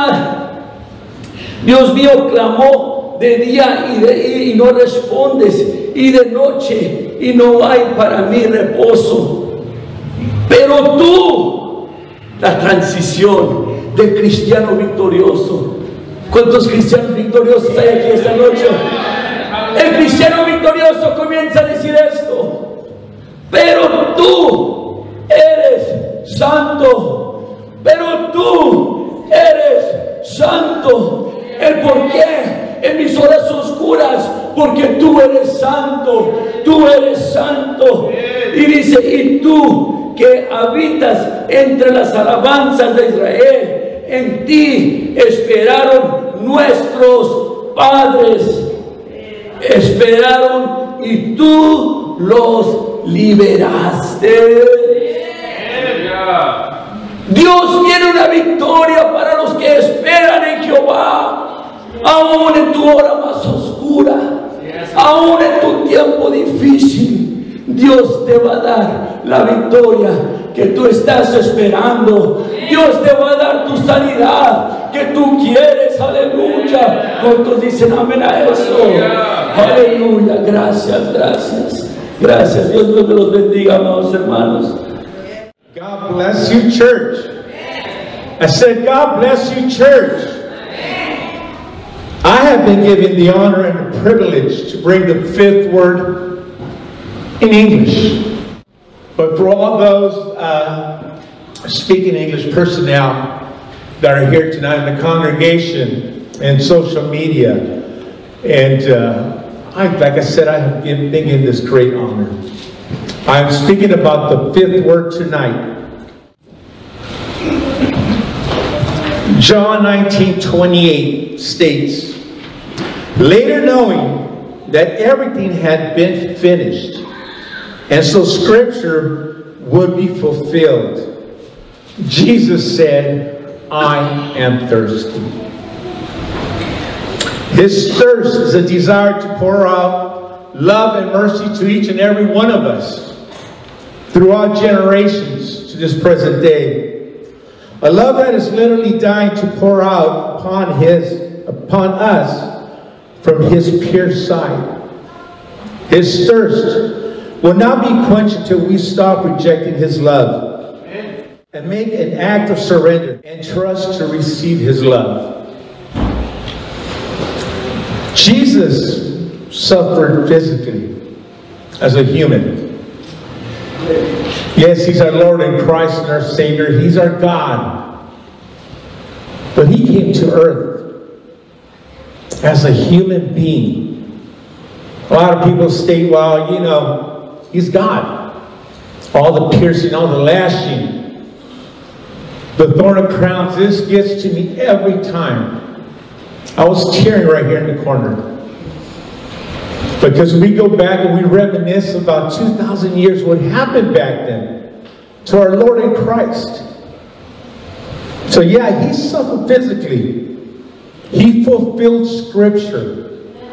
clamó de día y no respondes, y de noche y no hay para mí reposo. Pero tú, la transición del cristiano victorioso. ¿Cuántos cristianos victoriosos hay aquí esta noche? El cristiano victorioso comienza a decir esto: pero tú eres santo, pero tú eres santo. ¿El por qué? En mis horas oscuras, porque tú eres santo, tú eres santo. Y dice: y tú que habitas entre las alabanzas de Israel, en ti esperaron nuestros padres, esperaron y tú los liberaste. Dios tiene una victoria para los que esperan en Jehová, aún en tu hora más oscura, aún en tu tiempo difícil. Dios te va a dar la victoria que tú estás esperando. Dios te va a dar tu sanidad que tú quieres. Aleluya. ¿Cuántos dicen amén a eso? Aleluya. Gracias, gracias. Gracias. Dios me los bendiga, amados hermanos. God bless you, church. I said, God bless you, church. I have been given the honor and the privilege to bring the fifth word in English. But for all those speaking English personnel that are here tonight in the congregation and social media, and like I said, I have been given this great honor. I'm speaking about the fifth word tonight. John 19:28 states, later knowing that everything had been finished, and so scripture would be fulfilled, Jesus said, I am thirsty. His thirst is a desire to pour out love and mercy to each and every one of us throughout generations to this present day. A love that is literally dying to pour out upon us from his pure side. His thirst will not be quenched until we stop rejecting his love and make an act of surrender and trust to receive his love. Jesus suffered physically as a human. Yes, he's our Lord and Christ and our Savior. He's our God. But he came to earth as a human being. A lot of people state, well, you know, he's God. All the piercing, all the lashing, the thorn of crowns, this gets to me every time. I was tearing right here in the corner. Because we go back and we reminisce about 2,000 years what happened back then to our Lord in Christ. So yeah, he suffered physically. He fulfilled scripture.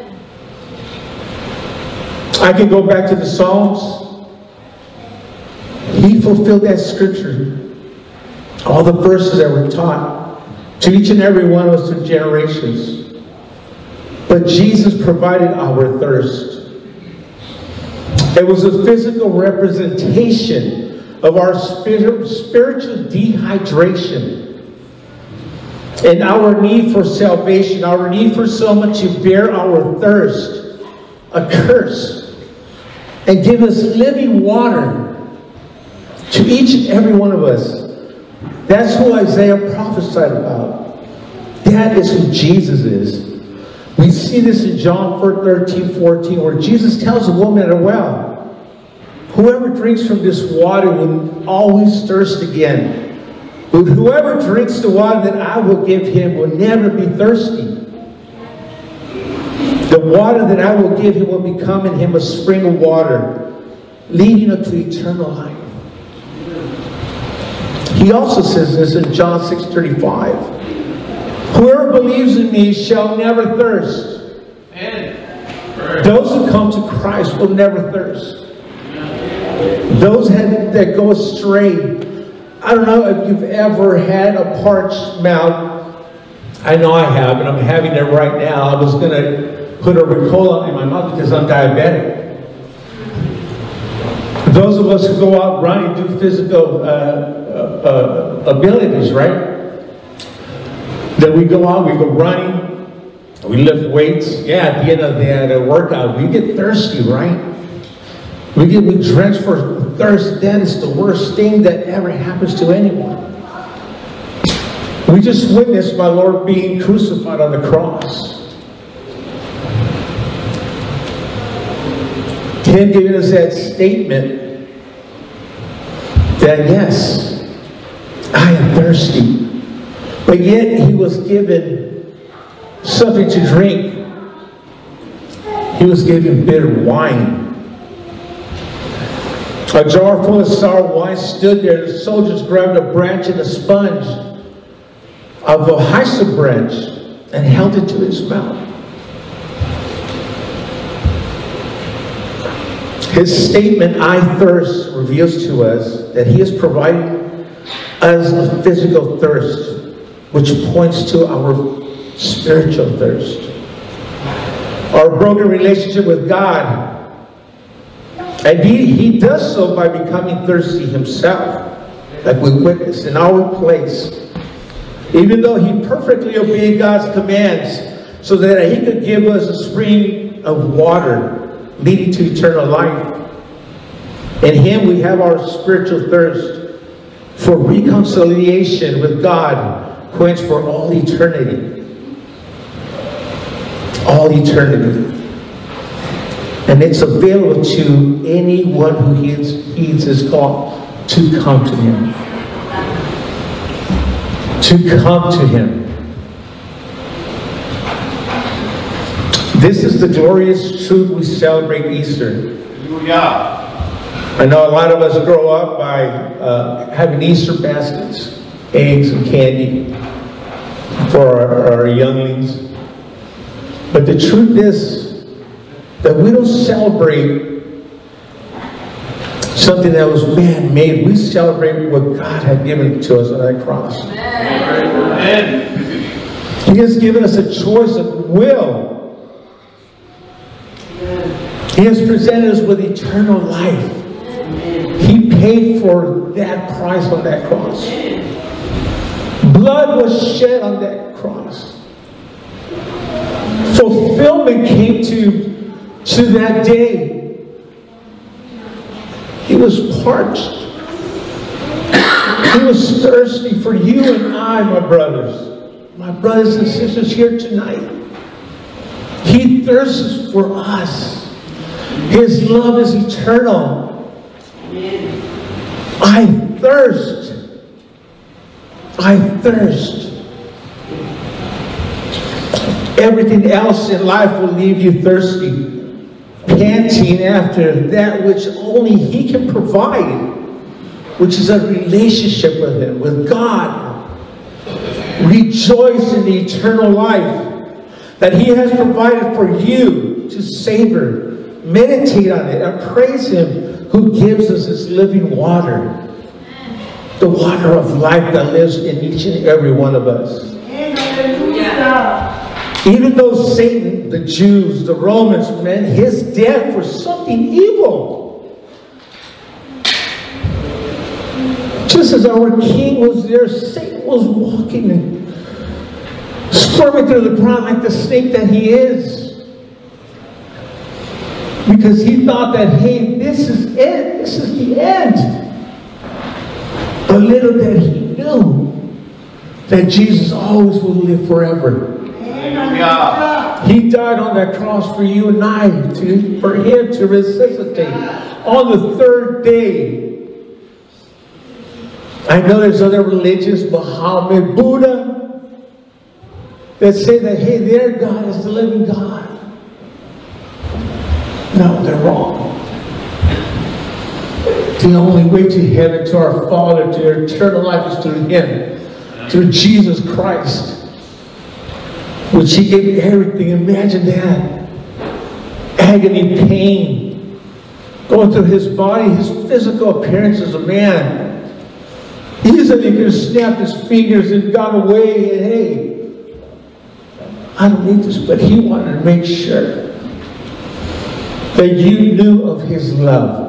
I can go back to the Psalms. He fulfilled that scripture. All the verses that were taught to each and every one of us through generations. But Jesus provided our thirst. It was a physical representation of our spiritual dehydration and our need for salvation, our need for someone to bear our thirst, a curse, and give us living water to each and every one of us. That's who Isaiah prophesied about. That is who Jesus is. We see this in John 13:14, where Jesus tells a woman at a well, whoever drinks from this water will always thirst again. But whoever drinks the water that I will give him will never be thirsty. The water that I will give him will become in him a spring of water, leading up to eternal life. He also says this in John 6:35. Whoever believes in me shall never thirst. Those who come to Christ will never thirst. Those that go astray, I don't know if you've ever had a parched mouth. I know I have, and I'm having it right now. I was going to put a Ricola in my mouth because I'm diabetic. Those of us who go out running do physical abilities, right? That we go out, we go running, we lift weights. Yeah, at the end of the workout, we get thirsty, right? We drench for thirst. That is the worst thing that ever happens to anyone. We just witnessed my Lord being crucified on the cross. Him giving us that statement that yes, I am thirsty. But yet he was given something to drink. He was given bitter wine. A jar full of sour wine stood there. The soldiers grabbed a branch and a sponge of a hyssop branch and held it to his mouth. His statement, I thirst, reveals to us that he is providing us a physical thirst, which points to our spiritual thirst. Our broken relationship with God. And he does so by becoming thirsty himself, like we witnessed in our place. Even though he perfectly obeyed God's commands so that he could give us a spring of water leading to eternal life. In him we have our spiritual thirst for reconciliation with God, quenched for all eternity. All eternity. And it's available to anyone who heeds his call to come to him. To come to him. This is the glorious truth we celebrate Easter. I know a lot of us grow up by having Easter baskets, eggs and candy for our younglings. But the truth is that we don't celebrate something that was man-made. We celebrate what God had given to us on that cross. Amen. He has given us a choice of will. He has presented us with eternal life. He paid for that price on that cross. Blood was shed on that cross. Fulfillment came to that day. He was parched. He was thirsty for you and I, my brothers and sisters here tonight. He thirsts for us. His love is eternal. I thirst. I thirst. Everything else in life will leave you thirsty, panting after that which only he can provide, which is a relationship with him, with God. Rejoice in the eternal life that he has provided for you to savor. Meditate on it and praise him who gives us his living water. The water of life that lives in each and every one of us. Even though Satan, the Jews, the Romans meant his death for something evil. Just as our king was there, Satan was walking and squirming through the ground like the snake that he is. Because he thought that, hey, this is it. This is the end. But little did he knew that Jesus always will live forever. He died on that cross for you and I, for him to resuscitate on the third day. I know there's other religions, Muhammad, Buddha, that say that, hey, their God is the living God. No, they're wrong. The only way to heaven, to our Father, to eternal life is through him, through Jesus Christ, which he gave everything. Imagine that. Agony, pain, going through his body, his physical appearance as a man. Easily could have snapped his fingers and gone away and, hey, I don't need this, but he wanted to make sure that you knew of his love.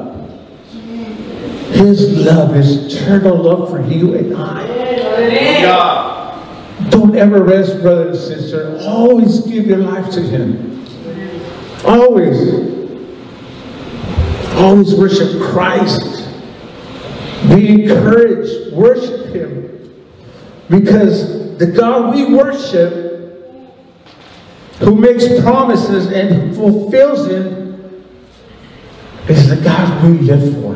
His love, his eternal love for you and I. Don't ever rest, brother and sister. Always give your life to him. Always. Always worship Christ. Be encouraged. Worship him. Because the God we worship, who makes promises and fulfills them, is the God we live for.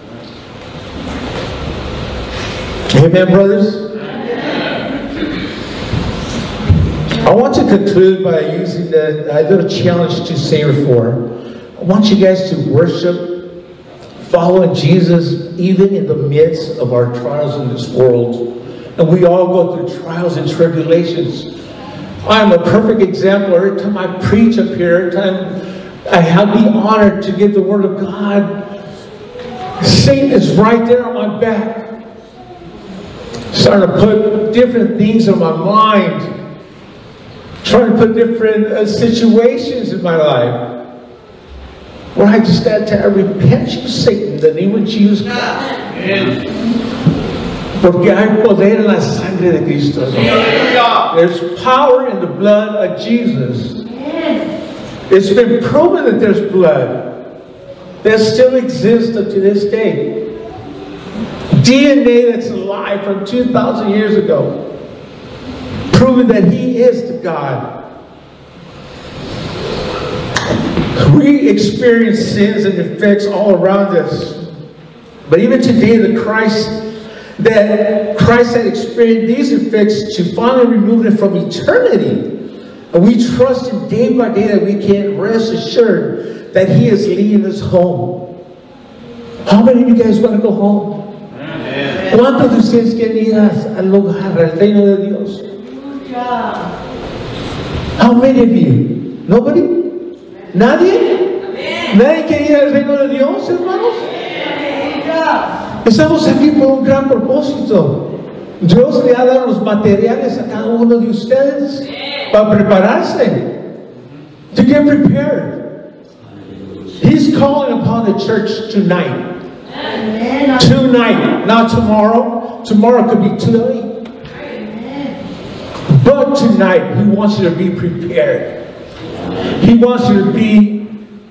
Amen, brothers? I want to conclude by using a little challenge to savor for. I want you guys to worship, following Jesus, even in the midst of our trials in this world. And we all go through trials and tribulations. I'm a perfect example. Every time I preach up here, every time I have the honor to give the word of God. Satan is right there on my back, starting to put different things in my mind, trying to put different situations in my life, where I just got to repent you, Satan, in the name of Jesus Christ. Porque hay poder en la sangre de Cristo. There's power in the blood of Jesus. It's been proven that there's blood that still exists up to this day. DNA that's alive from 2,000 years ago, proving that He is the God. We experience sins and defects all around us. But even today, that Christ had experienced these effects to finally remove it from eternity. And we trust Him day by day that we can rest assured that He is leading us home. How many of you guys want to go home? ¿Cuántos de ustedes quieren ir al lugar, al reino de Dios? How many of you? Nobody? ¿Nadie? ¿Nadie quiere ir al reino de Dios, hermanos? Estamos aquí por un gran propósito. Dios le ha dado los materiales a cada uno de ustedes para prepararse, to get prepared. He's calling upon the church tonight. Tonight, not tomorrow. Tomorrow could be too late. But tonight, He wants you to be prepared. He wants you to be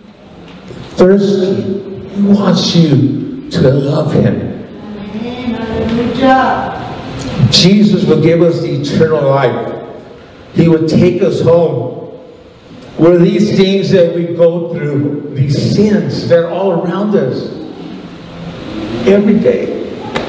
thirsty. He wants you to love Him. Jesus will give us the eternal life. He will take us home. Where these things that we go through, these sins that are all around us, every day.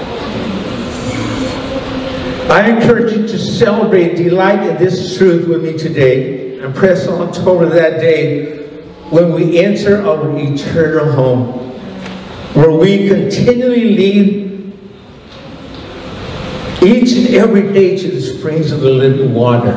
I encourage you to celebrate, delight in this truth with me today, and press on toward that day when we enter our eternal home, where we continually lead each and every day to the springs of the living water.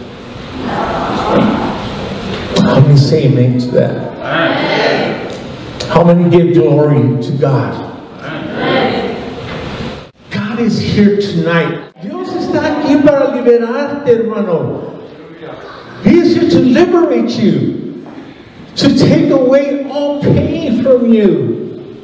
How many say amen to that? Amen. How many give glory to God? Amen. God is here tonight. Dios está aquí para liberarte, hermano. He is here to liberate you, to take away all pain from you.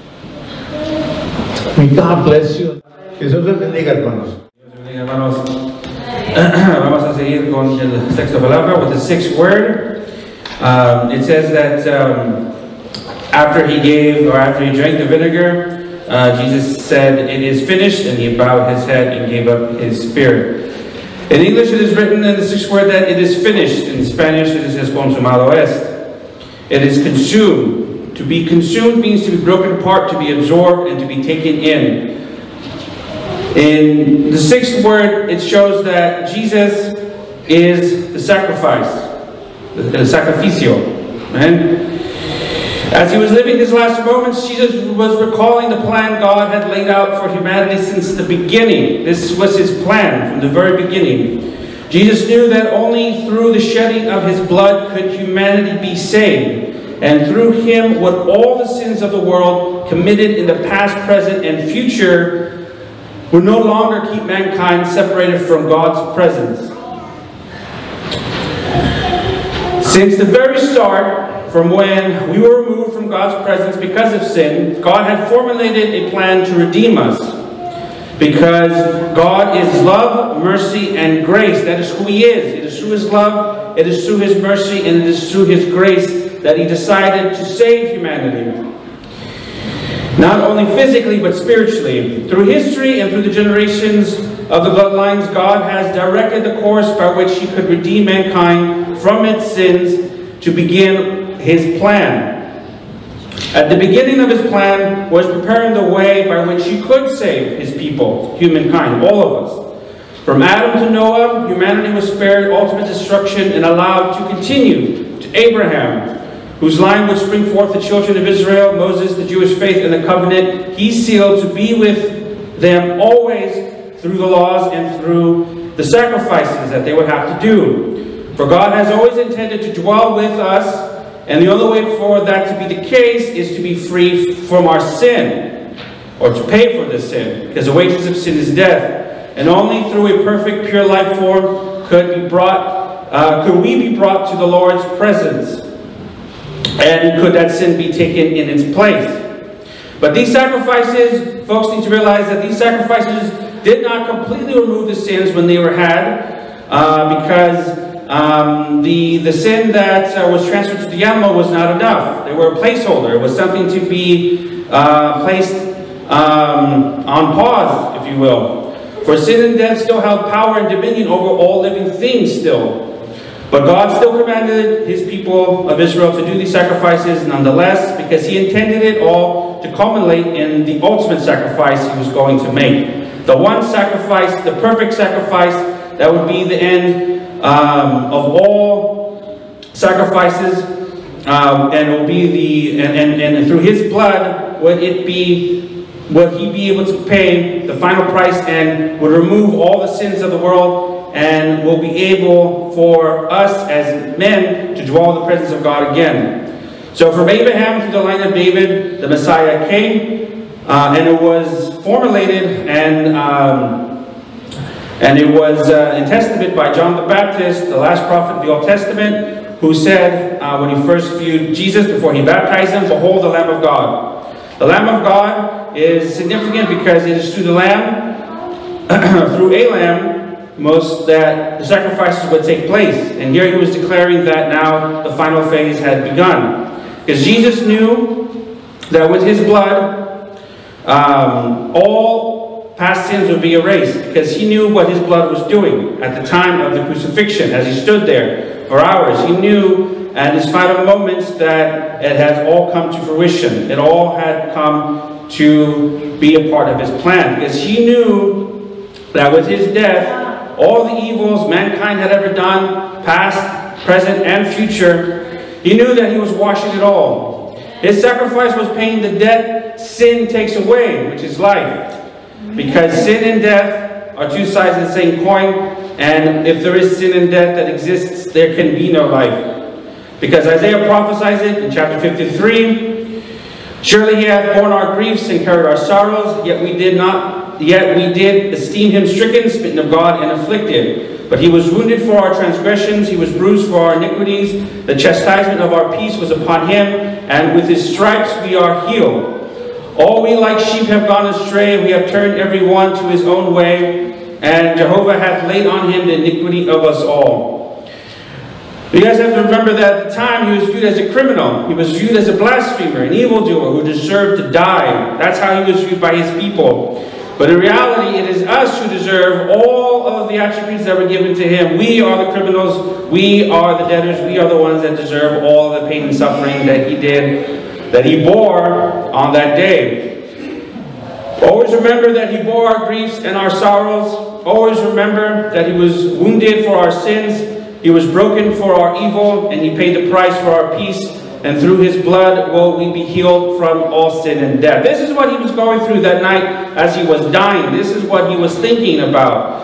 May God bless you. Jesús les bendiga, hermanos. Hermanos, vamos a seguir con el sexto palabra, with the sixth word. It says that after he drank the vinegar, Jesus said, "It is finished," and He bowed His head and gave up His spirit. In English, it is written in the sixth word that it is finished. In Spanish, it is consumado est. It is consumed. To be consumed means to be broken apart, to be absorbed, and to be taken in. In the sixth word, it shows that Jesus is the sacrifice, the sacrificio. Amen. As He was living His last moments, Jesus was recalling the plan God had laid out for humanity since the beginning. This was His plan from the very beginning. Jesus knew that only through the shedding of His blood could humanity be saved, and through Him would all the sins of the world committed in the past, present, and future would no longer keep mankind separated from God's presence. Since the very start, from when we were removed from God's presence because of sin, God had formulated a plan to redeem us. Because God is love, mercy, and grace. That is who He is. It is through His love, it is through His mercy, and it is through His grace that He decided to save humanity. Not only physically, but spiritually. Through history and through the generations of the bloodlines, God has directed the course by which He could redeem mankind from its sins to begin His plan. At the beginning of His plan was preparing the way by which He could save His people, humankind, all of us. From Adam to Noah, humanity was spared ultimate destruction and allowed to continue to Abraham, whose line would spring forth the children of Israel, Moses, the Jewish faith, and the covenant He sealed to be with them always through the laws and through the sacrifices that they would have to do. For God has always intended to dwell with us And the only way for that to be the case is to be free from our sin, or to pay for the sin, because the wages of sin is death. And only through a perfect, pure life form could we be brought to the Lord's presence, and could that sin be taken in its place. But these sacrifices, folks need to realize that these sacrifices did not completely remove the sins when they were had, because the sin that was transferred to the animal was not enough. They were a placeholder. It was something to be placed on pause, if you will. For sin and death still held power and dominion over all living things still. But God still commanded his people of Israel to do these sacrifices nonetheless, because he intended it all to culminate in the ultimate sacrifice he was going to make. The one sacrifice, the perfect sacrifice, that would be the end of all sacrifices, and it will be and through his blood would he be able to pay the final price and would remove all the sins of the world, and will be able for us as men to dwell in the presence of God again. So from Abraham through the line of David, the Messiah came, and it was formulated and it was in testament by John the Baptist, the last prophet of the Old Testament, who said when he first viewed Jesus before he baptized him, "Behold the Lamb of God." The Lamb of God is significant because it is through the Lamb, through a Lamb, that the sacrifices would take place. And here he was declaring that now the final phase had begun. Because Jesus knew that with his blood, all past sins would be erased. Because he knew what his blood was doing at the time of the crucifixion, as he stood there for hours. He knew at his final moments that it has all come to fruition. It all had come to be a part of his plan. Because he knew that with his death, all the evils mankind had ever done, past, present, and future, he knew that he was washing it all. His sacrifice was paying the debt sin takes away, which is life. Because sin and death are two sides of the same coin, and if there is sin and death that exists, there can be no life. Because Isaiah prophesies it in chapter 53, "Surely he hath borne our griefs and carried our sorrows, yet we did esteem him stricken, smitten of God, and afflicted. But he was wounded for our transgressions, he was bruised for our iniquities. The chastisement of our peace was upon him, and with his stripes we are healed. All we like sheep have gone astray, we have turned every one to his own way, and Jehovah hath laid on him the iniquity of us all." You guys have to remember that at the time he was viewed as a criminal. He was viewed as a blasphemer, an evildoer who deserved to die. That's how he was viewed by his people. But in reality, it is us who deserve all of the attributes that were given to him. We are the criminals. We are the debtors. We are the ones that deserve all the pain and suffering that he did, that he bore on that day. Always remember that he bore our griefs and our sorrows. Always remember that he was wounded for our sins. He was broken for our evil, and he paid the price for our peace. And through his blood will we be healed from all sin and death. This is what he was going through that night as he was dying. This is what he was thinking about.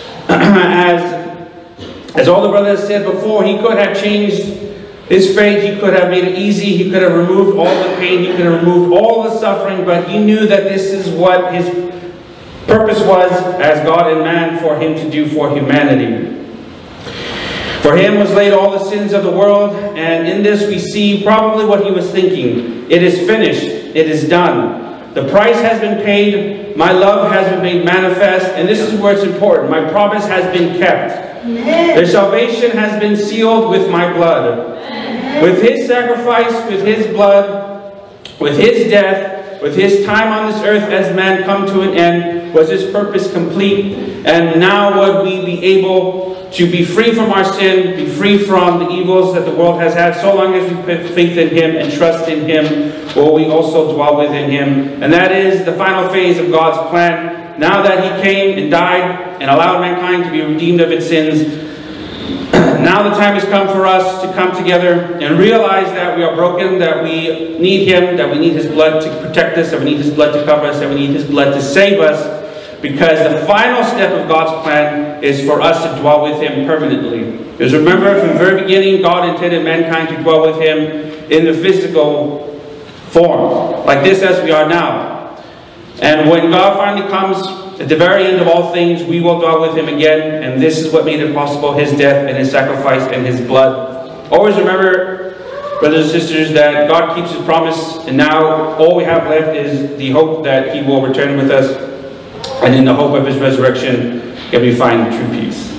As all the brothers said before, he could have changed his fate. He could have made it easy. He could have removed all the pain. He could have removed all the suffering. But he knew that this is what his purpose was as God and man for him to do for humanity. For him was laid all the sins of the world, and in this we see probably what he was thinking. It is finished. It is done. The price has been paid. My love has been made manifest, and this is where it's important. My promise has been kept. Their salvation has been sealed with my blood. With his sacrifice, with his blood, with his death, with his time on this earth as man come to an end, was his purpose complete. And now would we be able to be free from our sin, be free from the evils that the world has had. So long as we put faith in him and trust in him, will we also dwell within him. And that is the final phase of God's plan. Now that he came and died and allowed mankind to be redeemed of its sins, now the time has come for us to come together and realize that we are broken, that we need him, that we need his blood to protect us, that we need his blood to cover us, that we need his blood to save us. Because the final step of God's plan is for us to dwell with Him permanently. Because remember, from the very beginning, God intended mankind to dwell with Him in the physical form, like this as we are now. And when God finally comes at the very end of all things, we will dwell with Him again, and this is what made it possible, His death and His sacrifice and His blood. Always remember, brothers and sisters, that God keeps His promise, and now all we have left is the hope that He will return with us, and in the hope of His resurrection, can we find true peace.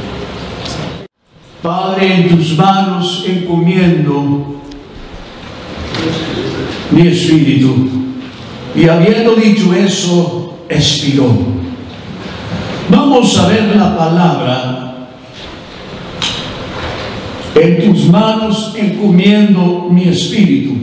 Padre, en tus manos encomiendo mi espíritu. Y habiendo dicho eso, expiró. Vamos a ver la palabra. En tus manos encomiendo mi espíritu.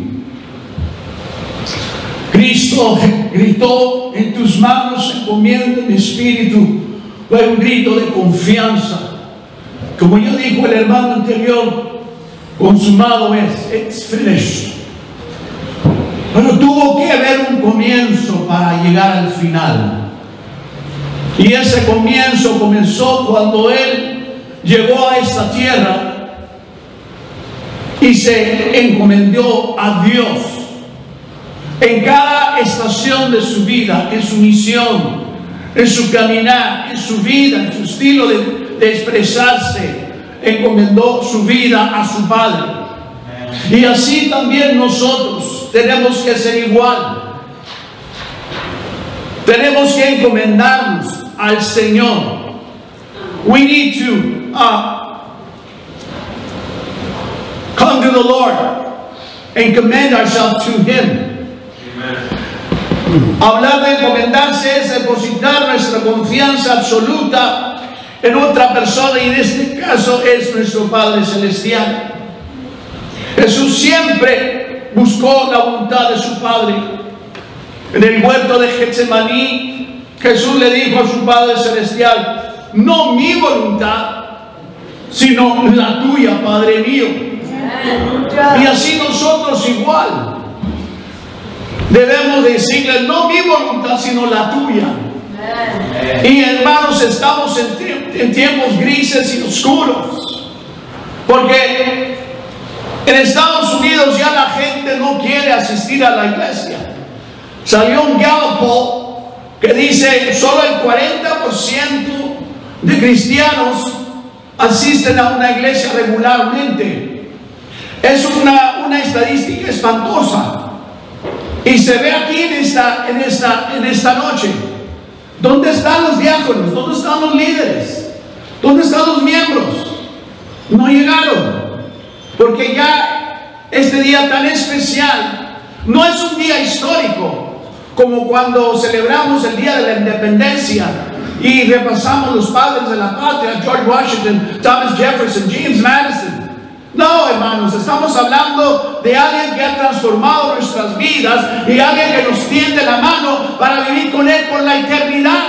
Cristo gritó, en tus manos encomiendo mi espíritu. Fue un grito de confianza. Como ya dijo el hermano anterior, consumado es, it's finished. Pero tuvo que haber un comienzo para llegar al final. Y ese comienzo comenzó cuando Él llegó a esta tierra y se encomendó a Dios. En cada estación de su vida, en su misión, en su caminar, en su vida, en su estilo de expresarse, encomendó su vida a su Padre. Y así también nosotros tenemos que ser igual. Tenemos que encomendarnos al Señor. We need to come to the Lord and commend ourselves to Him. Hablar de encomendarse es depositar nuestra confianza absoluta en otra persona, y en este caso es nuestro Padre Celestial. Jesús siempre buscó la voluntad de su Padre. En el huerto de Getsemaní, Jesús le dijo a su Padre Celestial: no mi voluntad, sino la tuya, Padre mío. Y así nosotros igual debemos decirle: no mi voluntad, sino la tuya. Y hermanos, estamos en tiempos grises y oscuros, porque en Estados Unidos ya la gente no quiere asistir a la iglesia. Salió un Gallup que dice solo el 40% de cristianos asisten a una iglesia regularmente. Es una estadística espantosa. Y se ve aquí en esta noche. ¿Dónde están los diáconos? ¿Dónde están los líderes? ¿Dónde están los miembros? No llegaron. Porque ya este día tan especial no es un día histórico como cuando celebramos el Día de la Independencia y repasamos los padres de la patria: George Washington, Thomas Jefferson, James Madison. No, hermanos, estamos hablando de alguien que ha transformado nuestras vidas y alguien que nos tiende la mano para vivir con Él por la eternidad.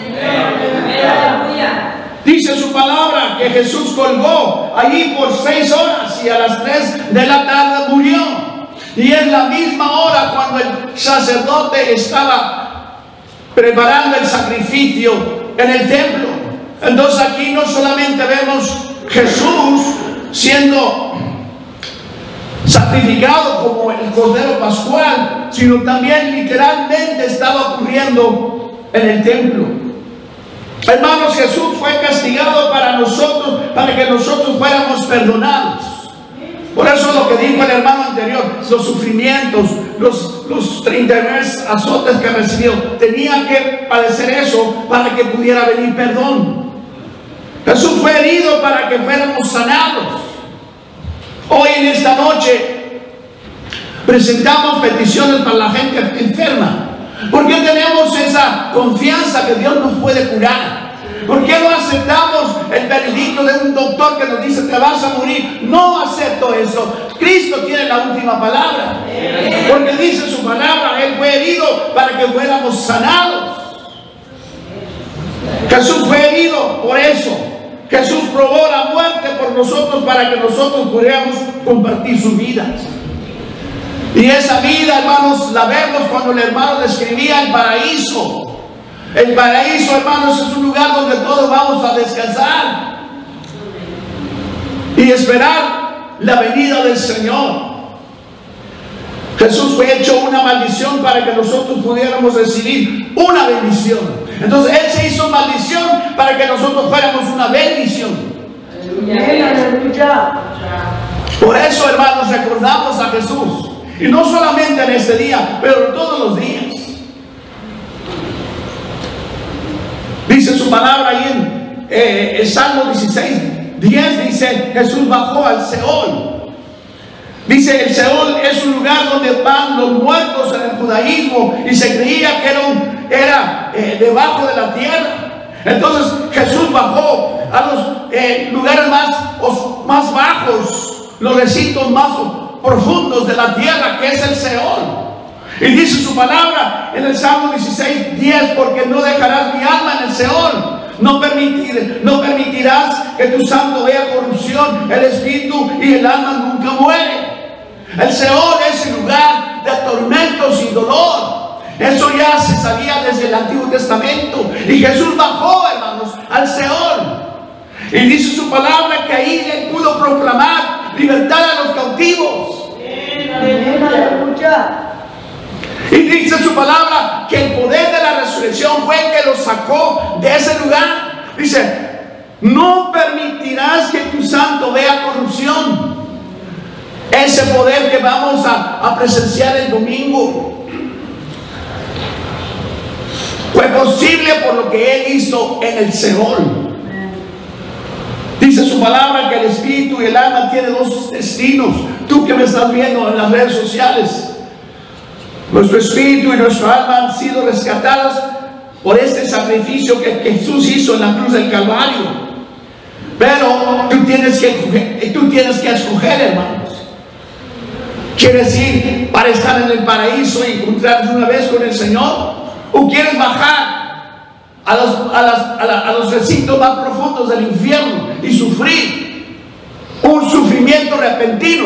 Dice su palabra que Jesús colgó allí por 6 horas y a las 3 de la tarde murió. Y es la misma hora cuando el sacerdote estaba preparando el sacrificio en el templo. Entonces aquí no solamente vemos Jesús siendo sacrificado como el Cordero Pascual, sino también literalmente estaba ocurriendo en el templo. Hermanos, Jesús fue castigado para nosotros, para que nosotros fuéramos perdonados. Por eso lo que dijo el hermano anterior, los sufrimientos, los 39 azotes que recibió, tenía que padecer eso para que pudiera venir perdón. Jesús fue herido para que fuéramos sanados. Hoy en esta noche presentamos peticiones para la gente enferma. ¿Por qué tenemos esa confianza que Dios nos puede curar? ¿Por qué no aceptamos el veredicto de un doctor que nos dice te vas a morir? No acepto eso. Cristo tiene la última palabra. Porque dice su palabra, Él fue herido para que fuéramos sanados. Jesús fue herido por eso. Jesús probó la muerte por nosotros para que nosotros pudiéramos compartir su vida. Y esa vida, hermanos, la vemos cuando el hermano describía el paraíso. El paraíso, hermanos, es un lugar donde todos vamos a descansar y esperar la venida del Señor. Jesús fue hecho una maldición para que nosotros pudiéramos recibir una bendición. Entonces Él se hizo maldición para que nosotros fuéramos una bendición. Por eso, hermanos, recordamos a Jesús. Y no solamente en este día, pero todos los días. Dice su palabra ahí en el Salmo 16:10, dice, Jesús bajó al Seol. Dice, el Seol es un lugar donde van los muertos en el judaísmo y se creía que era debajo de la tierra. Entonces Jesús bajó a los lugares más bajos, los recintos más profundos de la tierra, que es el Seol. Y dice su palabra en el Salmo 16:10, porque no dejarás mi alma en el Seol. No permitirás que tu santo vea corrupción. El espíritu y el alma nunca mueren. El Seol es el lugar de tormentos y dolor. Eso ya se sabía desde el Antiguo Testamento. Y Jesús bajó, hermanos, al Seol. Y dice su palabra que ahí Él pudo proclamar libertad a los cautivos. Y dice su palabra que el poder de la resurrección fue el que los sacó de ese lugar. Dice, no permitirás que tu santo vea corrupción. Ese poder que vamos a presenciar el domingo fue posible por lo que Él hizo en el Seol. Dice su palabra que el espíritu y el alma tienen dos destinos. Tú que me estás viendo en las redes sociales, nuestro espíritu y nuestra alma han sido rescatadas por este sacrificio que Jesús hizo en la cruz del Calvario. Pero tú tienes que escoger, hermanos. ¿Quieres ir para estar en el paraíso y encontrarte una vez con el Señor? ¿O quieres bajar a los recintos más profundos del infierno y sufrir un sufrimiento repentino?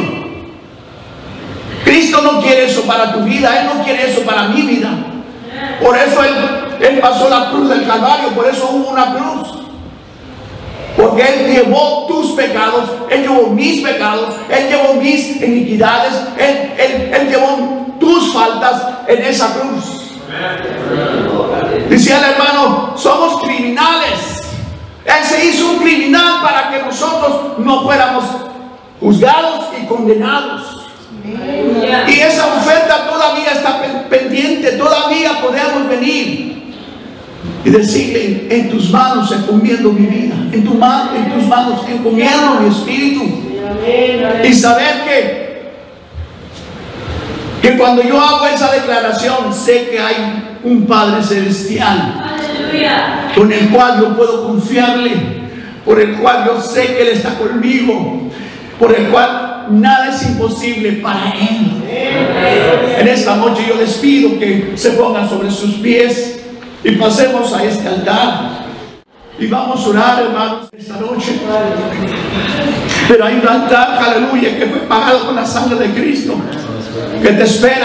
Cristo no quiere eso para tu vida. Él no quiere eso para mi vida. Por eso Él pasó la cruz del Calvario. Por eso hubo una cruz. Porque Él llevó tus pecados, Él llevó mis pecados, Él llevó mis iniquidades, Él llevó tus faltas en esa cruz. Decía el hermano, somos criminales. Él se hizo un criminal para que nosotros no fuéramos juzgados y condenados. Y esa oferta todavía está pendiente. Todavía podemos venir y decirle, en tus manos encomiendo mi vida, en tus manos encomiendo mi espíritu. Y saber que cuando yo hago esa declaración, sé que hay un Padre Celestial con el cual yo puedo confiarle, por el cual yo sé que Él está conmigo, por el cual nada es imposible para Él. En esta noche yo les pido que se pongan sobre sus pies y pasemos a este altar y vamos a orar, hermanos, esta noche. Pero hay un altar, aleluya, que fue pagado con la sangre de Cristo, que te espera.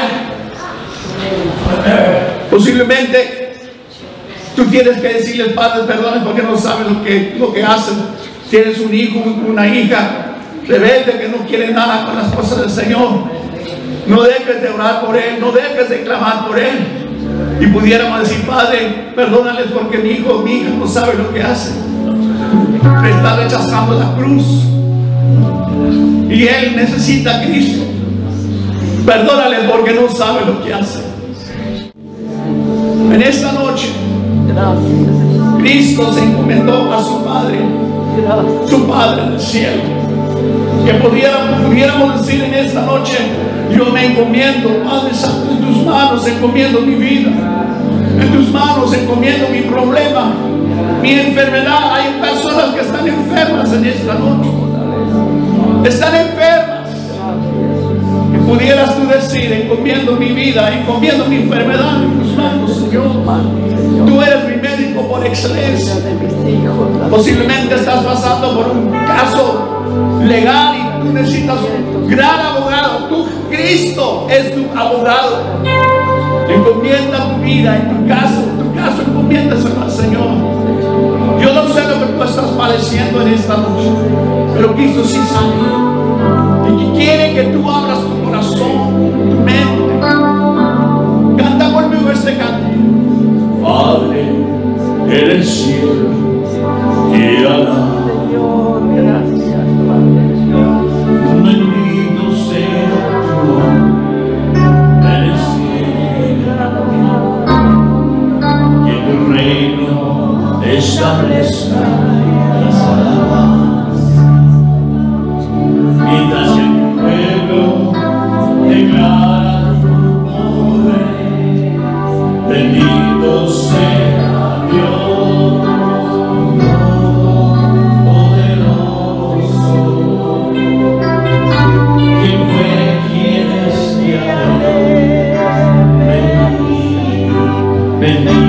Posiblemente tú tienes que decirles, Padre, perdone porque no saben lo que hacen. Tienes un hijo, una hija rebelde que no quiere nada con las cosas del Señor. No dejes de orar por él, no dejes de clamar por él. Y pudiéramos decir, Padre, perdónales porque mi hijo o mi hija no sabe lo que hace. Está rechazando la cruz y él necesita a Cristo. Perdónales porque no sabe lo que hace. En esta noche Cristo se encomendó a su Padre del cielo. Que pudiéramos decir en esta noche, yo me encomiendo, Padre Santo, en tus manos encomiendo mi vida, en tus manos encomiendo mi problema, mi enfermedad. Hay personas que están enfermas en esta noche, están enfermas. Que pudieras tú decir, encomiendo mi vida, encomiendo mi enfermedad en tus manos, Señor. Tú eres mi médico por excelencia. Posiblemente estás pasando por un caso legal y tú necesitas un gran abogado. Cristo es tu abogado. Encomienda tu vida, en tu caso encomiendas al Señor. Yo no sé lo que tú estás padeciendo en esta noche, pero Cristo sí sabe. Y que quiere que tú abras tu corazón, tu mente. Canta conmigo este canto. Padre en el cielo, te alabo. Bendito sea tu nombre en el cielo. Que tu reino establezca las alabanzas. Mientras el pueblo declara tu poder, bendito sea Dios poderoso. ¿Quién fue quien es de amor? Bendito.